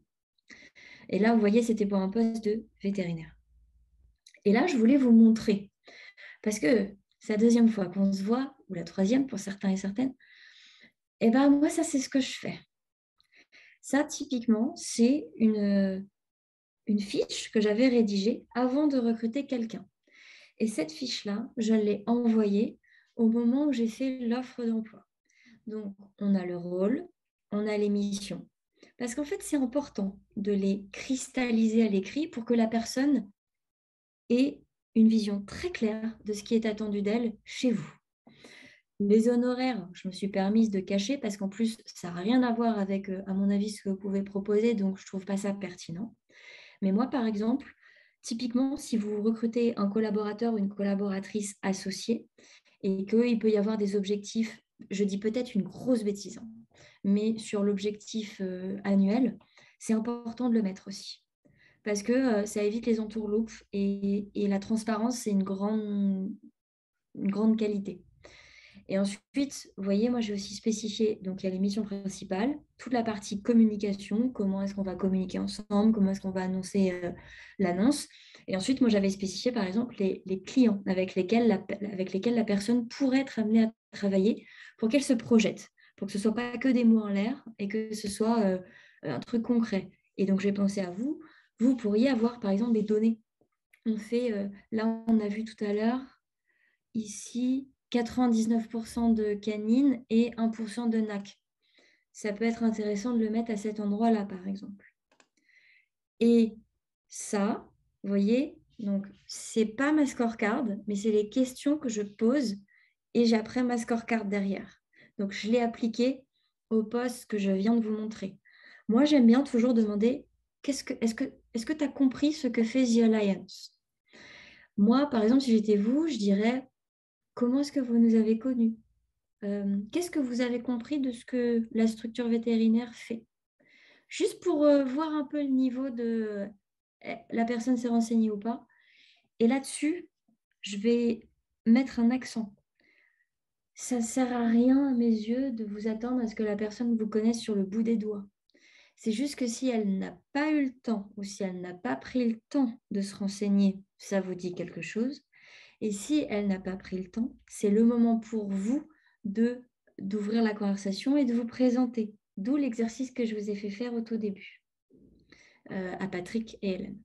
Et là, vous voyez, c'était pour un poste de vétérinaire. Et là, je voulais vous montrer, parce que c'est la deuxième fois qu'on se voit, ou la troisième pour certains et certaines, et bien moi, ça, c'est ce que je fais. Ça, typiquement, c'est une fiche que j'avais rédigée avant de recruter quelqu'un. Et cette fiche-là, je l'ai envoyée au moment où j'ai fait l'offre d'emploi. Donc, on a le rôle, on a les missions. Parce qu'en fait, c'est important de les cristalliser à l'écrit pour que la personne ait une vision très claire de ce qui est attendu d'elle chez vous. Les honoraires, je me suis permise de cacher parce qu'en plus, ça n'a rien à voir avec, à mon avis, ce que vous pouvez proposer, donc je ne trouve pas ça pertinent. Mais moi, par exemple, typiquement, si vous recrutez un collaborateur ou une collaboratrice associée et qu'il peut y avoir des objectifs, je dis peut-être une grosse bêtise, hein, mais sur l'objectif annuel, c'est important de le mettre aussi. Parce que ça évite les entourloupes et la transparence, c'est une grande qualité. Et ensuite, vous voyez, moi, j'ai aussi spécifié, donc il y a les missions principales, toute la partie communication, comment est-ce qu'on va communiquer ensemble, comment est-ce qu'on va annoncer l'annonce. Et ensuite, moi, j'avais spécifié, par exemple, les clients avec lesquels la personne pourrait être amenée à travailler pour qu'elle se projette, pour que ce ne soit pas que des mots en l'air et que ce soit un truc concret. Et donc, j'ai pensé à vous. Vous pourriez avoir, par exemple, des données. On fait, là, on a vu tout à l'heure, ici, 99% de canines et 1% de NAC. Ça peut être intéressant de le mettre à cet endroit-là, par exemple. Et ça, vous voyez, donc c'est pas ma scorecard, mais c'est les questions que je pose et j'ai après ma scorecard derrière. Donc, je l'ai appliqué au poste que je viens de vous montrer. Moi, j'aime bien toujours demander, est-ce que tu as compris ce que fait The Alliance? Moi, par exemple, si j'étais vous, je dirais, comment est-ce que vous nous avez connus? Qu'est-ce que vous avez compris de ce que la structure vétérinaire fait? Juste pour voir un peu le niveau de la personne s'est renseignée ou pas. Et là-dessus, je vais mettre un accent. Ça ne sert à rien, à mes yeux, de vous attendre à ce que la personne vous connaisse sur le bout des doigts. C'est juste que si elle n'a pas eu le temps ou si elle n'a pas pris le temps de se renseigner, ça vous dit quelque chose. Et si elle n'a pas pris le temps, c'est le moment pour vous d'ouvrir la conversation et de vous présenter. D'où l'exercice que je vous ai fait faire au tout début à Patrick et Hélène.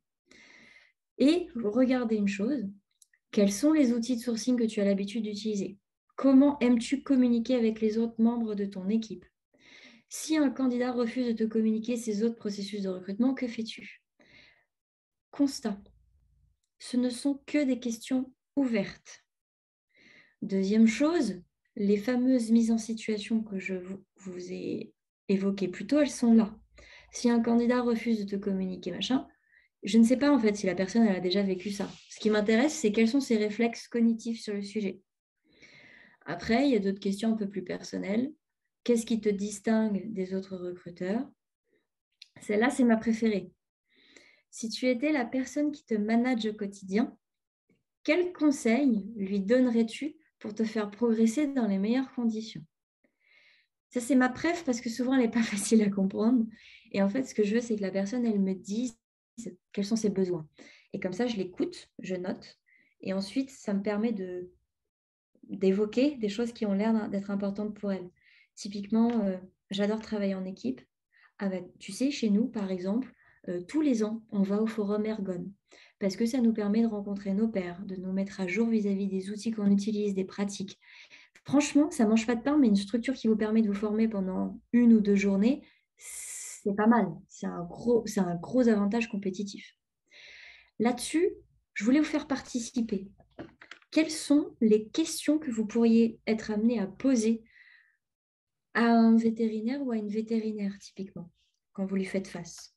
Et regardez une chose, quels sont les outils de sourcing que tu as l'habitude d'utiliser? Comment aimes-tu communiquer avec les autres membres de ton équipe? Si un candidat refuse de te communiquer ses autres processus de recrutement, que fais-tu? constat. Ce ne sont que des questions ouvertes. Deuxième chose, les fameuses mises en situation que je vous ai évoquées plus tôt, elles sont là. Si un candidat refuse de te communiquer, machin, je ne sais pas en fait si la personne elle a déjà vécu ça. Ce qui m'intéresse, c'est quels sont ses réflexes cognitifs sur le sujet. Après, il y a d'autres questions un peu plus personnelles. Qu'est-ce qui te distingue des autres recruteurs? Celle-là, c'est ma préférée. Si tu étais la personne qui te manage au quotidien, quels conseils lui donnerais-tu pour te faire progresser dans les meilleures conditions? Ça, c'est ma préf parce que souvent, elle n'est pas facile à comprendre. Et en fait, ce que je veux, c'est que la personne, elle me dise quels sont ses besoins. Et comme ça, je l'écoute, je note. Et ensuite, ça me permet d'évoquer des choses qui ont l'air d'être importantes pour elle. Typiquement, j'adore travailler en équipe. Tu sais, chez nous, par exemple, tous les ans, on va au forum Ergon parce que ça nous permet de rencontrer nos pairs, de nous mettre à jour vis-à-vis des outils qu'on utilise, des pratiques. Franchement, ça ne mange pas de pain, mais une structure qui vous permet de vous former pendant 1 ou 2 journées, c'est pas mal. C'est un gros avantage compétitif. Là-dessus, je voulais vous faire participer. Quelles sont les questions que vous pourriez être amené à poser à un vétérinaire ou à une vétérinaire, typiquement, quand vous lui faites face?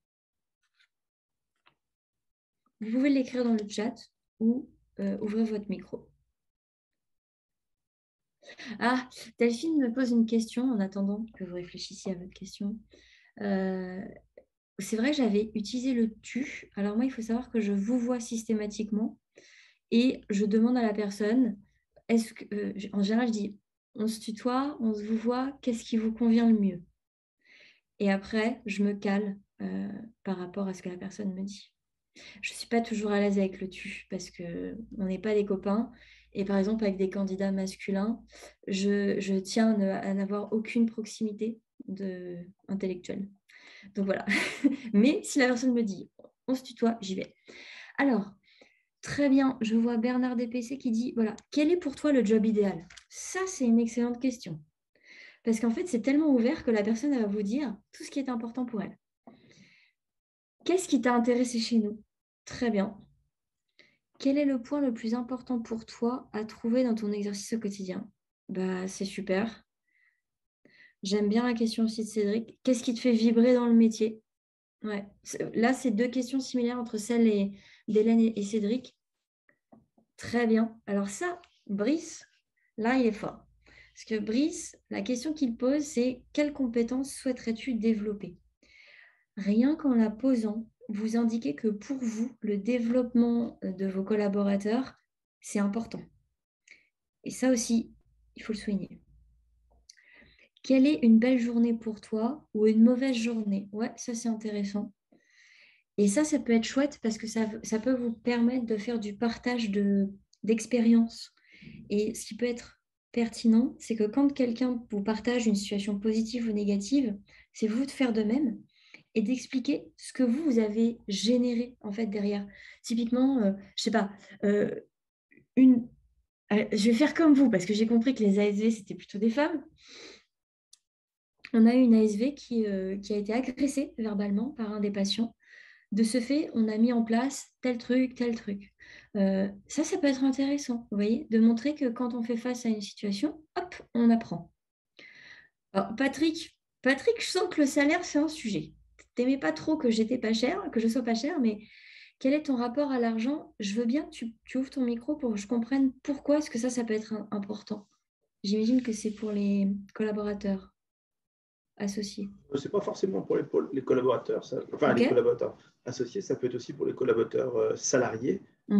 Vous pouvez l'écrire dans le chat ou ouvrir votre micro. Ah, Delphine me pose une question en attendant que vous réfléchissiez à votre question. C'est vrai que j'avais utilisé le tu. Alors moi, il faut savoir que je vous vois systématiquement et je demande à la personne, en général, je dis, on se tutoie, on se vous voit, qu'est-ce qui vous convient le mieux? Et après, je me cale par rapport à ce que la personne me dit. Je ne suis pas toujours à l'aise avec le tu parce qu'on n'est pas des copains. Et par exemple, avec des candidats masculins, je tiens à n'avoir aucune proximité intellectuelle. Donc voilà. Mais si la personne me dit on se tutoie, j'y vais. Alors, très bien, je vois Bernard DPC qui dit voilà, quel est pour toi le job idéal? Ça, c'est une excellente question. Parce qu'en fait, c'est tellement ouvert que la personne va vous dire tout ce qui est important pour elle. Qu'est-ce qui t'a intéressé chez nous? Très bien. Quel est le point le plus important pour toi à trouver dans ton exercice au quotidien? Bah, c'est super. J'aime bien la question aussi de Cédric. Qu'est-ce qui te fait vibrer dans le métier? Ouais. Là, c'est 2 questions similaires entre celles d'Hélène et Cédric. Très bien. Alors ça, Brice, là, il est fort. Parce que Brice, la question qu'il pose, c'est quelles compétences souhaiterais-tu développer? Rien qu'en la posant, vous indiquez que pour vous, le développement de vos collaborateurs, c'est important. Et ça aussi, il faut le souligner. Quelle est une belle journée pour toi ou une mauvaise journée? Ouais, ça c'est intéressant. Et ça peut être chouette parce que ça peut vous permettre de faire du partage d'expérience. Et ce qui peut être pertinent, c'est que quand quelqu'un vous partage une situation positive ou négative, c'est vous de faire de même et d'expliquer ce que vous avez généré en fait derrière. Typiquement, je sais pas, je vais faire comme vous parce que j'ai compris que les ASV c'était plutôt des femmes. On a eu une ASV qui a été agressée verbalement par un des patients. De ce fait, on a mis en place tel truc, tel truc. Ça peut être intéressant, vous voyez, de montrer que quand on fait face à une situation, hop, on apprend. Alors, Patrick, je sens que le salaire, c'est un sujet. T'aimais pas trop que j'étais pas chère, que je sois pas chère, mais quel est ton rapport à l'argent? Je veux bien que tu ouvres ton micro pour que je comprenne pourquoi est-ce que ça peut être important. J'imagine que c'est pour les collaborateurs associés. Ce n'est pas forcément pour les collaborateurs, Okay. Les collaborateurs associés, ça peut être aussi pour les collaborateurs salariés.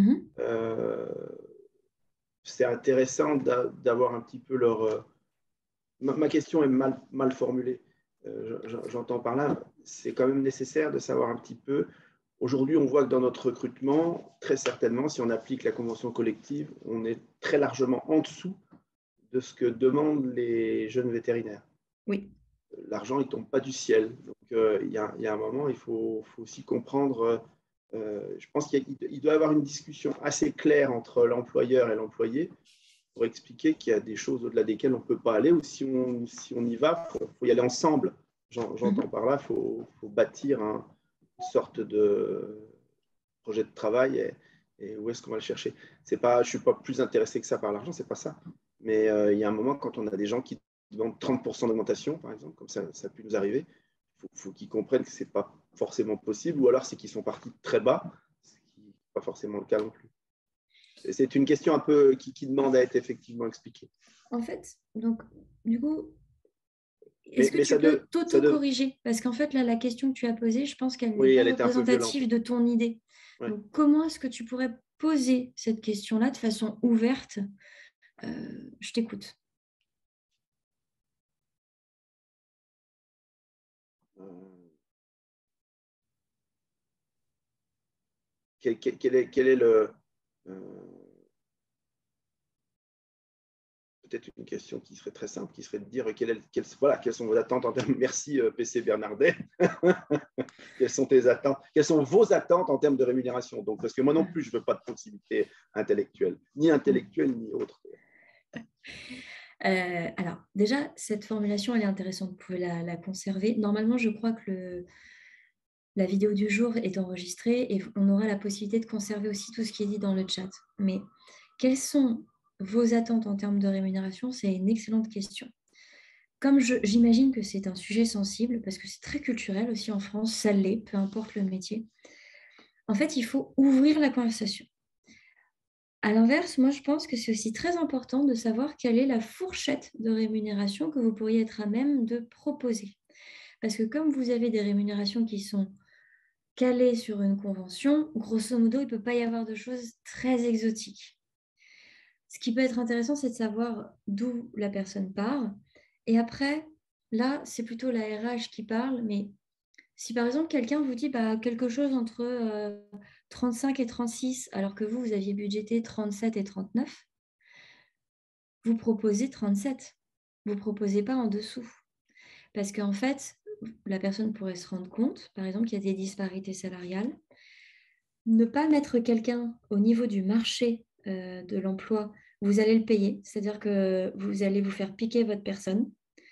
C'est intéressant d'avoir un petit peu leur... Ma question est mal formulée. J'entends par là, c'est quand même nécessaire de savoir un petit peu. Aujourd'hui, on voit que dans notre recrutement, très certainement, si on applique la convention collective, on est très largement en dessous de ce que demandent les jeunes vétérinaires. Oui. L'argent, il ne tombe pas du ciel. Donc, il y a un moment, il faut aussi comprendre. Je pense qu'il doit y avoir une discussion assez claire entre l'employeur et l'employé pour expliquer qu'il y a des choses au-delà desquelles on ne peut pas aller, ou si on y va, il faut y aller ensemble. J'entends par là, il faut bâtir une sorte projet de travail et où est-ce qu'on va le chercher. Je ne suis pas plus intéressé que ça par l'argent, ce n'est pas ça. Mais il y a un moment, quand on a des gens qui demandent 30% d'augmentation, par exemple, comme ça a pu nous arriver, il faut qu'ils comprennent que ce n'est pas forcément possible, ou alors c'est qu'ils sont partis très bas, ce qui n'est pas forcément le cas non plus. C'est une question un peu qui demande à être effectivement expliquée. En fait, donc, du coup, est-ce que tu peux t'auto-corriger? Parce qu'en fait, là, la question que tu as posée, je pense qu'elle n'est pas représentative de ton idée. Ouais. Donc, comment est-ce que tu pourrais poser cette question-là de façon ouverte? Je t'écoute. Quel est le... peut-être une question qui serait très simple, qui serait de dire quelles sont vos attentes en termes... Merci PC Bernardet. Quelles sont tes attentes? Quelles sont vos attentes en termes de rémunération? Donc, parce que moi non plus, je ne veux pas de proximité intellectuelle, ni ni autre. Alors, déjà, cette formulation, elle est intéressante. Vous pouvez la conserver. Normalement, je crois que la vidéo du jour est enregistrée et on aura la possibilité de conserver aussi tout ce qui est dit dans le chat. Mais quelles sont vos attentes en termes de rémunération? C'est une excellente question. Comme j'imagine que c'est un sujet sensible, parce que c'est très culturel aussi en France, ça l'est, peu importe le métier. En fait, il faut ouvrir la conversation. À l'inverse, moi, je pense que c'est aussi très important de savoir quelle est la fourchette de rémunération que vous pourriez être à même de proposer. Parce que comme vous avez des rémunérations qui sont calées sur une convention, grosso modo, il ne peut pas y avoir de choses très exotiques. Ce qui peut être intéressant, c'est de savoir d'où la personne part. Et après, là, c'est plutôt la RH qui parle, mais si par exemple quelqu'un vous dit quelque chose entre 35 et 36, alors que vous aviez budgété 37 et 39, vous proposez 37. Vous ne proposez pas en dessous. Parce qu'en fait, la personne pourrait se rendre compte, par exemple, qu'il y a des disparités salariales. Ne pas mettre quelqu'un au niveau du marché de l'emploi, vous allez le payer. C'est-à-dire que vous allez vous faire piquer votre personne.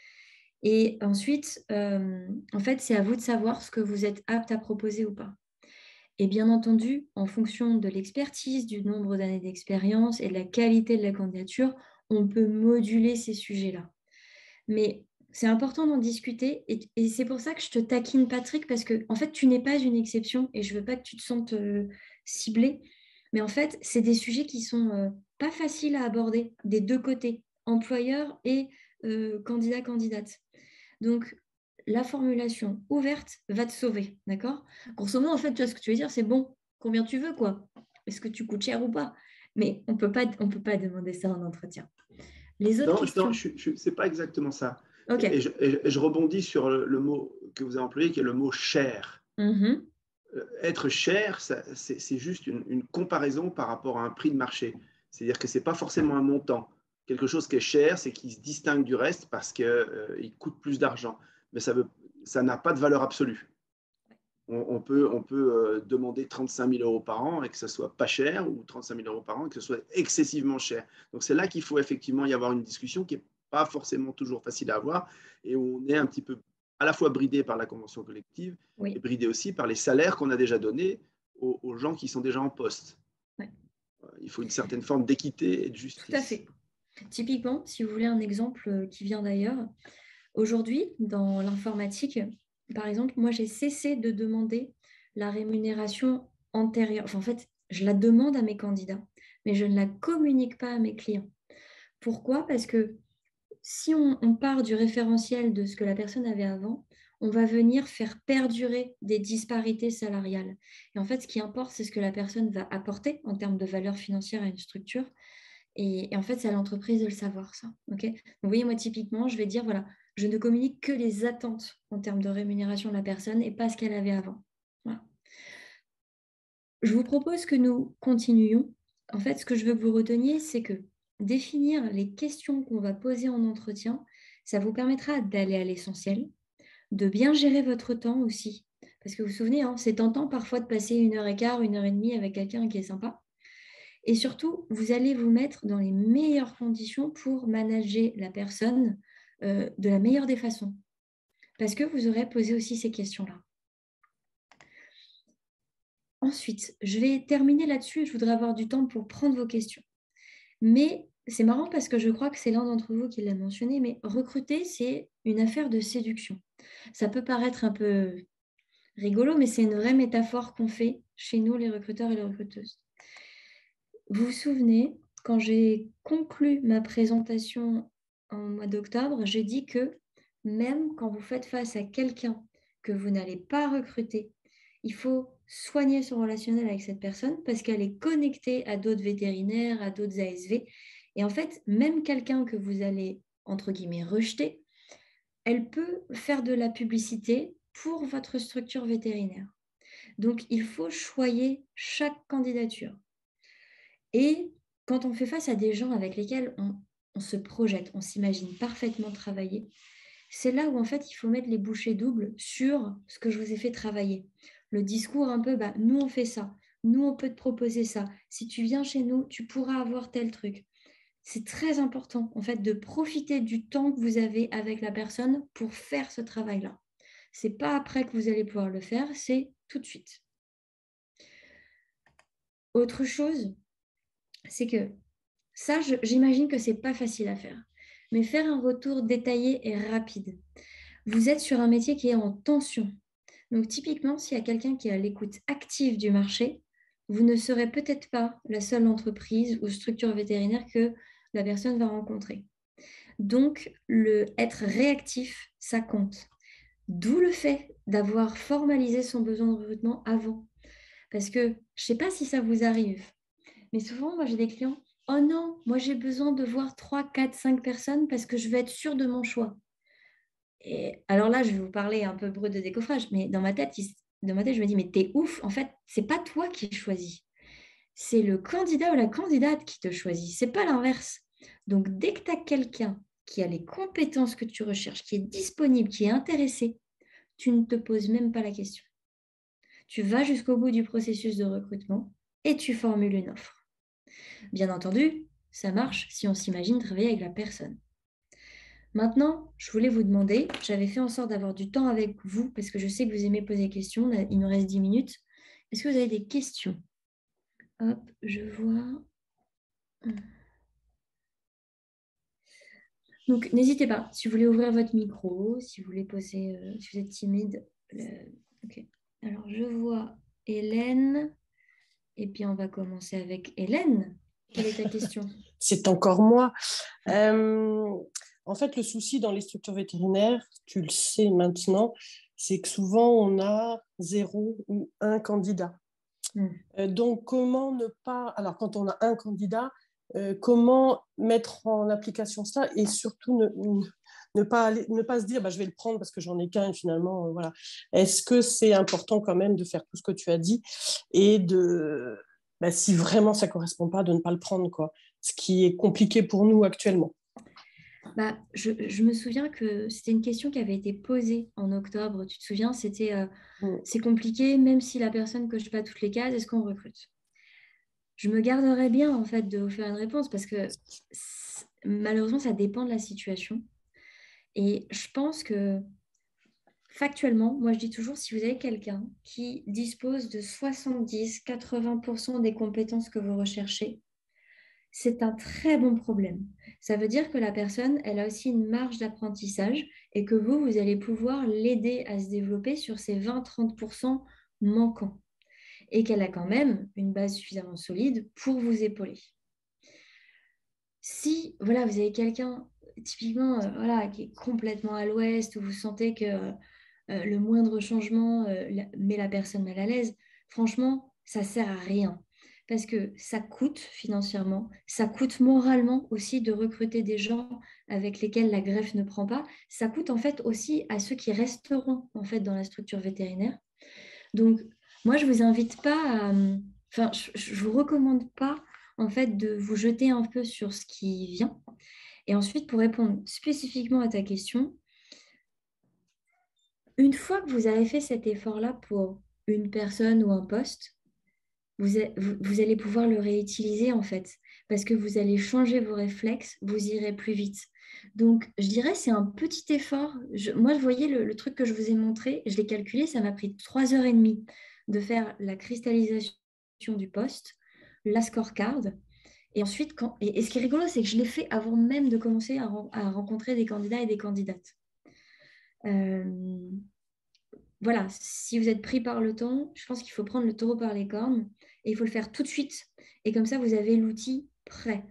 Et ensuite, en fait, c'est à vous de savoir ce que vous êtes apte à proposer ou pas. Et bien entendu, en fonction de l'expertise, du nombre d'années d'expérience et de la qualité de la candidature, on peut moduler ces sujets-là. Mais c'est important d'en discuter et c'est pour ça que je te taquine, Patrick, parce que en fait, tu n'es pas une exception et je ne veux pas que tu te sentes ciblé. Mais en fait, c'est des sujets qui ne sont pas faciles à aborder des deux côtés, employeur et candidat-candidate. Donc, la formulation ouverte va te sauver, d'accord? Grosso modo, en fait, tu vois, ce que tu veux dire, c'est bon, combien tu veux, quoi? Est-ce que tu coûtes cher ou pas? Mais on peut pas demander ça en entretien. Les autres questions... Non, c'est pas exactement ça. Okay. Et je rebondis sur le mot que vous avez employé, qui est le mot cher. Mm-hmm. Être cher, c'est juste une comparaison par rapport à un prix de marché. C'est-à-dire que ce n'est pas forcément un montant. Quelque chose qui est cher, c'est qu'il se distingue du reste parce qu'il coûte plus d'argent. Mais ça n'a pas de valeur absolue. On peut demander 35 000 € par an et que ce soit pas cher, ou 35 000 € par an et que ce soit excessivement cher. Donc c'est là qu'il faut effectivement y avoir une discussion qui n'est pas forcément toujours facile à avoir et où on est un petit peu à la fois bridé par la convention collective, oui, et bridé aussi par les salaires qu'on a déjà donnés aux gens qui sont déjà en poste. Oui. Il faut une certaine forme d'équité et de justice. Tout à fait. Typiquement, si vous voulez un exemple qui vient d'ailleurs, aujourd'hui, dans l'informatique, par exemple, moi, j'ai cessé de demander la rémunération antérieure. Enfin, en fait, je la demande à mes candidats, mais je ne la communique pas à mes clients. Pourquoi? Parce que si on part du référentiel de ce que la personne avait avant, on va venir faire perdurer des disparités salariales. Et en fait, ce qui importe, c'est ce que la personne va apporter en termes de valeur financière à une structure. Et en fait, c'est à l'entreprise de le savoir, ça. Okay. Donc, vous voyez, moi, typiquement, je vais dire, voilà, je ne communique que les attentes en termes de rémunération de la personne et pas ce qu'elle avait avant. Voilà. Je vous propose que nous continuions. En fait, ce que je veux que vous reteniez, c'est que définir les questions qu'on va poser en entretien, ça vous permettra d'aller à l'essentiel, de bien gérer votre temps aussi. Parce que vous vous souvenez, hein, c'est tentant parfois de passer 1h15, 1h30 avec quelqu'un qui est sympa. Et surtout, vous allez vous mettre dans les meilleures conditions pour manager la personne de la meilleure des façons. Parce que vous aurez posé aussi ces questions-là. ensuite, je vais terminer là-dessus. Je voudrais avoir du temps pour prendre vos questions. Mais c'est marrant parce que je crois que c'est l'un d'entre vous qui l'a mentionné, mais recruter, c'est une affaire de séduction. Ça peut paraître un peu rigolo, mais c'est une vraie métaphore qu'on fait chez nous, les recruteurs et les recruteuses. Vous vous souvenez, quand j'ai conclu ma présentation en mois d'octobre, j'ai dit que même quand vous faites face à quelqu'un que vous n'allez pas recruter, il faut soigner son relationnel avec cette personne parce qu'elle est connectée à d'autres vétérinaires, à d'autres ASV. Et en fait, même quelqu'un que vous allez, entre guillemets, rejeter, elle peut faire de la publicité pour votre structure vétérinaire. Donc, il faut choyer chaque candidature. Et quand on fait face à des gens avec lesquels on se projette, on s'imagine parfaitement travailler, c'est là où en fait il faut mettre les bouchées doubles sur ce que je vous ai fait travailler. Le discours un peu, nous on fait ça, nous on peut te proposer ça, si tu viens chez nous, tu pourras avoir tel truc. C'est très important en fait de profiter du temps que vous avez avec la personne pour faire ce travail-là. C'est pas après que vous allez pouvoir le faire, c'est tout de suite. Autre chose, c'est que ça, j'imagine que c'est pas facile à faire. Mais faire un retour détaillé et rapide. Vous êtes sur un métier qui est en tension. Donc typiquement, s'il y a quelqu'un qui est à l'écoute active du marché, vous ne serez peut-être pas la seule entreprise ou structure vétérinaire que la personne va rencontrer. Donc, être réactif, ça compte. D'où le fait d'avoir formalisé son besoin de recrutement avant. Parce que je ne sais pas si ça vous arrive, mais souvent, moi, j'ai des clients, oh non, moi, j'ai besoin de voir 3, 4, 5 personnes parce que je veux être sûre de mon choix. Et alors là, je vais vous parler un peu brut de décoffrage, mais dans ma tête, je me dis, mais t'es ouf, en fait, c'est pas toi qui choisis. C'est le candidat ou la candidate qui te choisit, c'est pas l'inverse. Donc, dès que tu as quelqu'un qui a les compétences que tu recherches, qui est disponible, qui est intéressé, tu ne te poses même pas la question. Tu vas jusqu'au bout du processus de recrutement et tu formules une offre. Bien entendu, ça marche si on s'imagine travailler avec la personne. Maintenant, je voulais vous demander, j'avais fait en sorte d'avoir du temps avec vous parce que je sais que vous aimez poser des questions, il nous reste 10 minutes. Est-ce que vous avez des questions? Hop, je vois. Donc, n'hésitez pas, si vous voulez ouvrir votre micro, si vous voulez poser, si vous êtes timide. Ok. Alors, je vois Hélène. Et puis, on va commencer avec Hélène. Quelle est ta question? C'est encore moi. En fait, le souci dans les structures vétérinaires, tu le sais maintenant, c'est que souvent, on a 0 ou 1 candidat. Donc, comment ne pas... Alors, quand on a un candidat, comment mettre en application ça et surtout ne pas se dire je vais le prendre parce que j'en ai qu'un et finalement, voilà. Est-ce que c'est important quand même de faire tout ce que tu as dit et si vraiment ça ne correspond pas, de ne pas le prendre, quoi. Ce qui est compliqué pour nous actuellement. Je me souviens que c'était une question qui avait été posée en octobre. Tu te souviens, c'était c'est compliqué, même si la personne ne coche pas toutes les cases, est-ce qu'on recrute? Je me garderais bien en fait de vous faire une réponse parce que malheureusement, ça dépend de la situation. Et je pense que factuellement, moi je dis toujours, si vous avez quelqu'un qui dispose de 70-80% des compétences que vous recherchez, c'est un très bon problème. Ça veut dire que la personne, elle a aussi une marge d'apprentissage et que vous allez pouvoir l'aider à se développer sur ces 20-30% manquants et qu'elle a quand même une base suffisamment solide pour vous épauler. Si voilà, vous avez quelqu'un typiquement qui est complètement à l'ouest, où vous sentez que le moindre changement met la personne mal à l'aise, franchement, ça ne sert à rien. Parce que ça coûte financièrement, ça coûte moralement aussi de recruter des gens avec lesquels la greffe ne prend pas. Ça coûte en fait aussi à ceux qui resteront en fait dans la structure vétérinaire. Donc, moi, je vous invite pas je vous recommande pas en fait de vous jeter un peu sur ce qui vient. Et ensuite, pour répondre spécifiquement à ta question, une fois que vous avez fait cet effort-là pour une personne ou un poste, vous allez pouvoir le réutiliser en fait. parce que vous allez changer vos réflexes, vous irez plus vite. Donc, je dirais c'est un petit effort. Moi, vous voyez le truc que je vous ai montré, je l'ai calculé, ça m'a pris 3h30 de faire la cristallisation du poste, la scorecard. Et ensuite, et ce qui est rigolo, c'est que je l'ai fait avant même de commencer à rencontrer des candidats et des candidates. Voilà, si vous êtes pris par le temps, je pense qu'il faut prendre le taureau par les cornes et il faut le faire tout de suite. Et comme ça, vous avez l'outil prêt.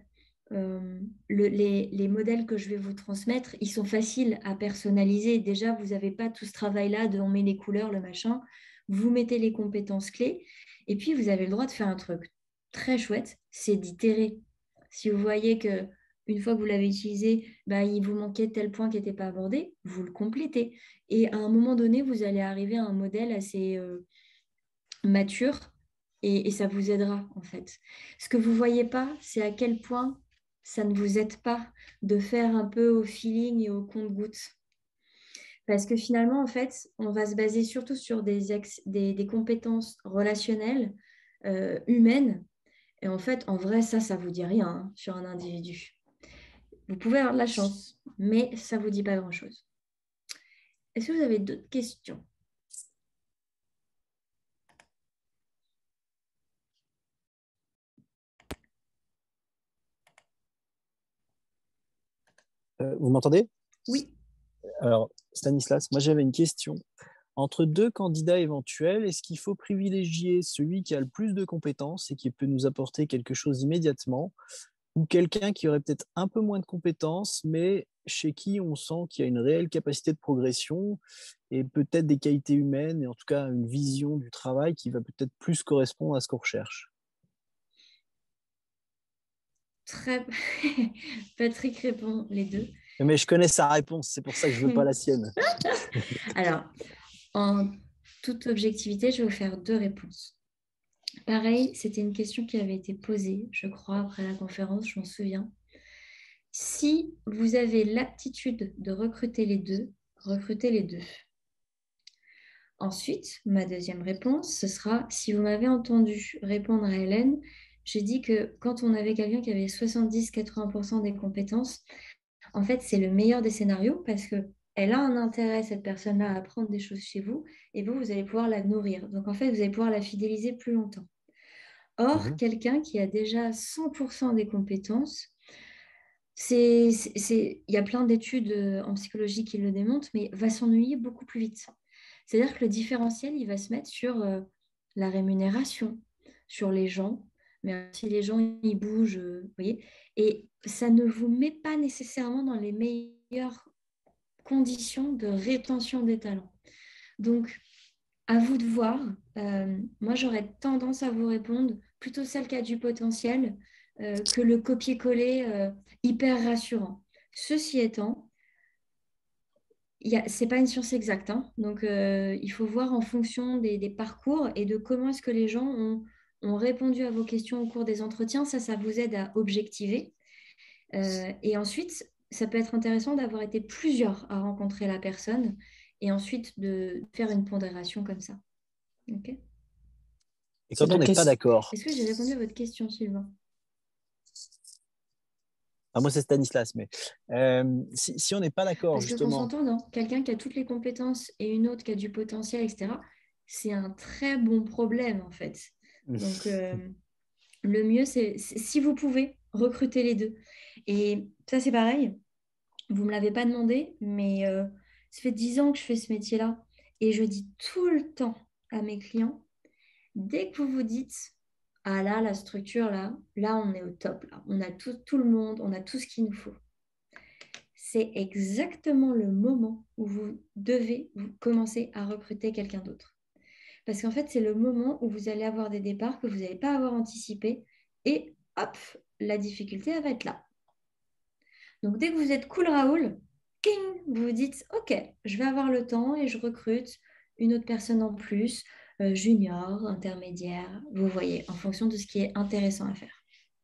Les modèles que je vais vous transmettre, ils sont faciles à personnaliser. Déjà, vous n'avez pas tout ce travail-là de on met les couleurs, le machin. Vous mettez les compétences clés et puis vous avez le droit de faire un truc très chouette, c'est d'itérer. Si vous voyez que une fois que vous l'avez utilisé, il vous manquait tel point qui n'était pas abordé, vous le complétez. Et à un moment donné, vous allez arriver à un modèle assez mature et ça vous aidera en fait. Ce que vous ne voyez pas, c'est à quel point ça ne vous aide pas de faire un peu au feeling et au compte-gouttes. Parce que finalement, en fait, on va se baser surtout sur des compétences relationnelles, humaines. Et en fait, en vrai, ça ne vous dit rien hein, sur un individu. Vous pouvez avoir de la chance, mais ça ne vous dit pas grand-chose. Est-ce que vous avez d'autres questions? Vous m'entendez? Oui. Alors, Stanislas, moi j'avais une question. Entre deux candidats éventuels, est-ce qu'il faut privilégier celui qui a le plus de compétences et qui peut nous apporter quelque chose immédiatement, ou quelqu'un qui aurait peut-être un peu moins de compétences, mais chez qui on sent qu'il y a une réelle capacité de progression et peut-être des qualités humaines, et en tout cas une vision du travail qui va peut-être plus correspondre à ce qu'on recherche? Patrick répond les deux. Mais je connais sa réponse, c'est pour ça que je ne veux pas la sienne. Alors, en toute objectivité, je vais vous faire deux réponses. Pareil, c'était une question qui avait été posée, je crois, après la conférence, je m'en souviens. Si vous avez l'aptitude de recruter les deux, recrutez les deux. Ensuite, ma deuxième réponse, ce sera, si vous m'avez entendu répondre à Hélène, j'ai dit que quand on avait quelqu'un qui avait 70-80% des compétences, en fait, c'est le meilleur des scénarios parce qu'elle a un intérêt, cette personne-là, à apprendre des choses chez vous et vous allez pouvoir la nourrir. Donc, en fait, vous allez pouvoir la fidéliser plus longtemps. Or, quelqu'un qui a déjà 100% des compétences, il y a plein d'études en psychologie qui le démontrent, mais va s'ennuyer beaucoup plus vite. C'est-à-dire que le différentiel, il va se mettre sur la rémunération, sur les gens, mais si les gens ils bougent, vous voyez, et ça ne vous met pas nécessairement dans les meilleures conditions de rétention des talents. Donc, à vous de voir. Moi, j'aurais tendance à vous répondre plutôt celle qui a du potentiel que le copier-coller hyper rassurant. Ceci étant, ce n'est pas une science exacte, hein. Donc il faut voir en fonction des parcours et de comment est-ce que les gens ont répondu à vos questions au cours des entretiens. Ça vous aide à objectiver. Et ensuite, ça peut être intéressant d'avoir été plusieurs à rencontrer la personne et ensuite de faire une pondération comme ça. Okay. Et quand on n'est pas d'accord. Est-ce que j'ai répondu à votre question, Sylvain? Moi, c'est Stanislas, mais si on n'est pas d'accord, parce justement... Parce qu'on s'entend, non? Quelqu'un qui a toutes les compétences et une autre qui a du potentiel, etc., c'est un très bon problème, en fait. Donc, le mieux, c'est si vous pouvez, recruter les deux. Et ça, c'est pareil. Vous ne me l'avez pas demandé, mais ça fait 10 ans que je fais ce métier-là. Et je dis tout le temps à mes clients, dès que vous vous dites, ah là, la structure, là on est au top. Là. On a tout le monde, on a tout ce qu'il nous faut. C'est exactement le moment où vous devez commencer à recruter quelqu'un d'autre. Parce qu'en fait, c'est le moment où vous allez avoir des départs que vous n'allez pas avoir anticipés. Et hop, la difficulté, elle va être là. Donc, dès que vous êtes cool, Raoul, king, vous vous dites, OK, je vais avoir le temps et je recrute une autre personne en plus, junior, intermédiaire, vous voyez, en fonction de ce qui est intéressant à faire.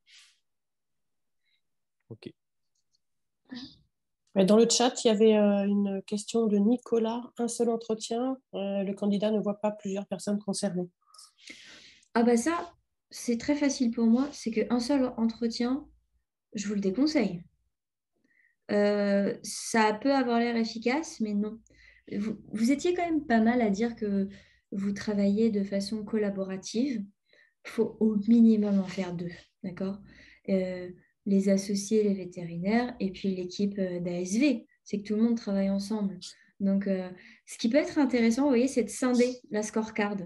OK. Dans le chat, il y avait une question de Nicolas. Un seul entretien, le candidat ne voit pas plusieurs personnes concernées. Ah bah ça, c'est très facile pour moi, c'est qu'un seul entretien, je vous le déconseille. Ça peut avoir l'air efficace, mais non. Vous étiez quand même pas mal à dire que vous travaillez de façon collaborative. Il faut au minimum en faire deux, d'accord? Euh, les associés, les vétérinaires, et puis l'équipe d'ASV. C'est que tout le monde travaille ensemble. Donc, ce qui peut être intéressant, vous voyez, c'est de scinder la scorecard.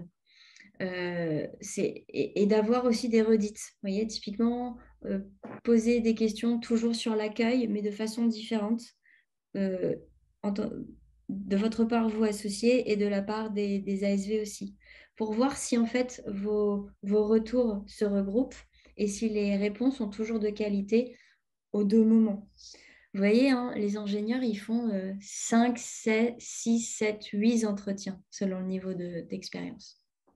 Et d'avoir aussi des redites. Vous voyez, typiquement, poser des questions toujours sur l'accueil, mais de façon différente, euh, en tant- de votre part, vous associés, et de la part des ASV aussi, pour voir si en fait vos retours se regroupent et si les réponses sont toujours de qualité aux deux moments. Vous voyez, hein, les ingénieurs, ils font 5, 7, 6, 7, 8 entretiens selon le niveau d'expérience.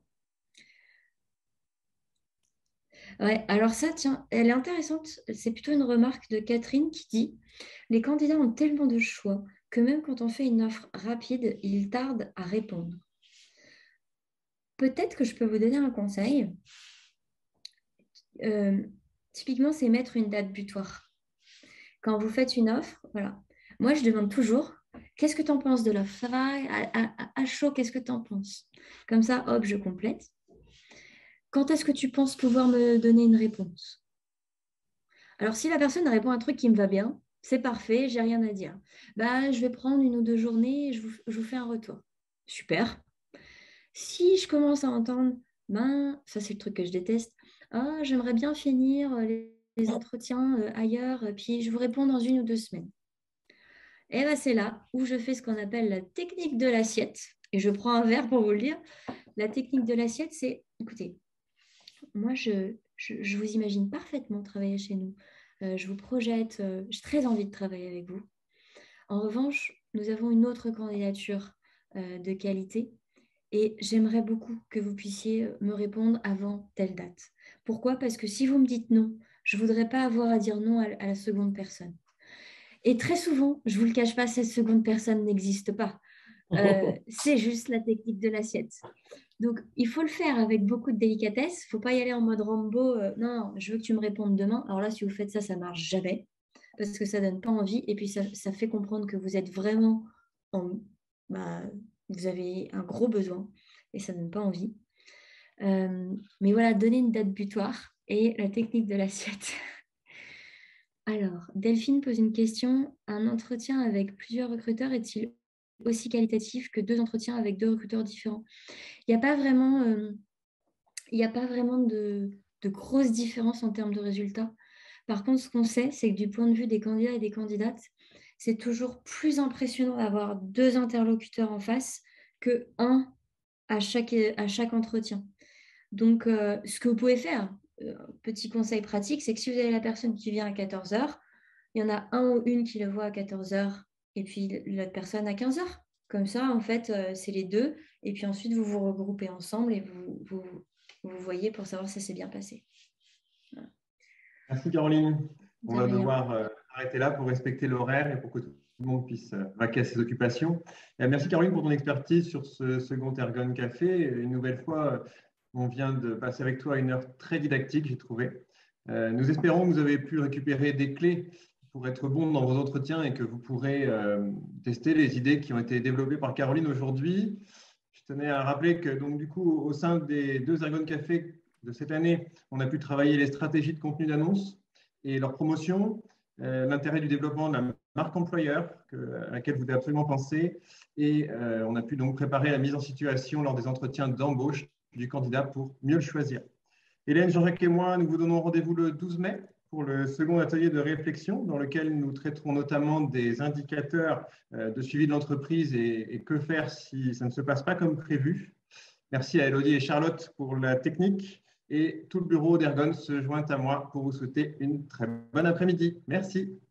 Ouais, alors ça, tiens, elle est intéressante. C'est plutôt une remarque de Catherine qui dit: les candidats ont tellement de choix que même quand on fait une offre rapide, ils tardent à répondre. Peut-être que je peux vous donner un conseil. Euh, Typiquement, c'est mettre une date butoir. Quand vous faites une offre, voilà. Moi, je demande toujours: qu'est-ce que tu en penses de l'offre? Ça va à chaud, qu'est-ce que tu en penses? Comme ça, hop, je complète. Quand est-ce que tu penses pouvoir me donner une réponse? Alors, si la personne répond à un truc qui me va bien, c'est parfait, j'ai rien à dire. Bah, je vais prendre 1 ou 2 journées et je vous fais un retour. Super. Si je commence à entendre: ben, ça c'est le truc que je déteste, ah, j'aimerais bien finir les entretiens ailleurs, puis je vous réponds dans 1 ou 2 semaines. Et ben, c'est là où je fais ce qu'on appelle la technique de l'assiette. Et je prends un verre pour vous le dire. La technique de l'assiette, c'est, écoutez, moi, je vous imagine parfaitement travailler chez nous. Je vous projette, j'ai très envie de travailler avec vous. En revanche, nous avons une autre candidature de qualité et j'aimerais beaucoup que vous puissiez me répondre avant telle date. Pourquoi? Parce que si vous me dites non, je ne voudrais pas avoir à dire non à la seconde personne. Et très souvent, je ne vous le cache pas, cette seconde personne n'existe pas. C'est juste la technique de l'assiette. Donc, il faut le faire avec beaucoup de délicatesse. Il ne faut pas y aller en mode Rambo. Non, non, je veux que tu me répondes demain. Alors là, si vous faites ça, ça ne marche jamais parce que ça ne donne pas envie. Et puis, ça fait comprendre que vous êtes vraiment bah, vous avez un gros besoin et ça ne donne pas envie. Mais voilà, donner une date butoir et la technique de l'assiette. Alors, Delphine pose une question. Un entretien avec plusieurs recruteurs est-il aussi qualitatif que 2 entretiens avec 2 recruteurs différents? Il n'y a pas vraiment, de grosses différences en termes de résultats. Par contre, ce qu'on sait, c'est que du point de vue des candidats et des candidates, c'est toujours plus impressionnant d'avoir 2 interlocuteurs en face que un à chaque entretien. Donc, ce que vous pouvez faire, petit conseil pratique, c'est que si vous avez la personne qui vient à 14 heures, il y en a un ou une qui le voit à 14 heures et puis l'autre personne à 15 heures. Comme ça, en fait, c'est les deux. Et puis ensuite, vous vous regroupez ensemble et vous voyez pour savoir si ça s'est bien passé. Voilà. Merci Caroline. On De va rien. devoir arrêter là pour respecter l'horaire et pour que tout le monde puisse vaquer à ses occupations. Et merci Caroline pour ton expertise sur ce second Ergon Café. Une nouvelle fois, on vient de passer avec toi une heure très didactique, j'ai trouvé. Nous espérons que vous avez pu récupérer des clés pour être bon dans vos entretiens et que vous pourrez tester les idées qui ont été développées par Caroline aujourd'hui. Je tenais à rappeler que donc, du coup, au sein des 2 Ergon Café de cette année, on a pu travailler les stratégies de contenu d'annonce et leur promotion, l'intérêt du développement de la marque employeur à laquelle vous devez absolument penser. Et on a pu donc préparer la mise en situation lors des entretiens d'embauche du candidat pour mieux le choisir. Hélène, Jean-Jacques et moi, nous vous donnons rendez-vous le 12 mai pour le second atelier de réflexion dans lequel nous traiterons notamment des indicateurs de suivi de l'entreprise et que faire si ça ne se passe pas comme prévu. Merci à Elodie et Charlotte pour la technique et tout le bureau d'Ergon se joint à moi pour vous souhaiter une très bonne après-midi. Merci.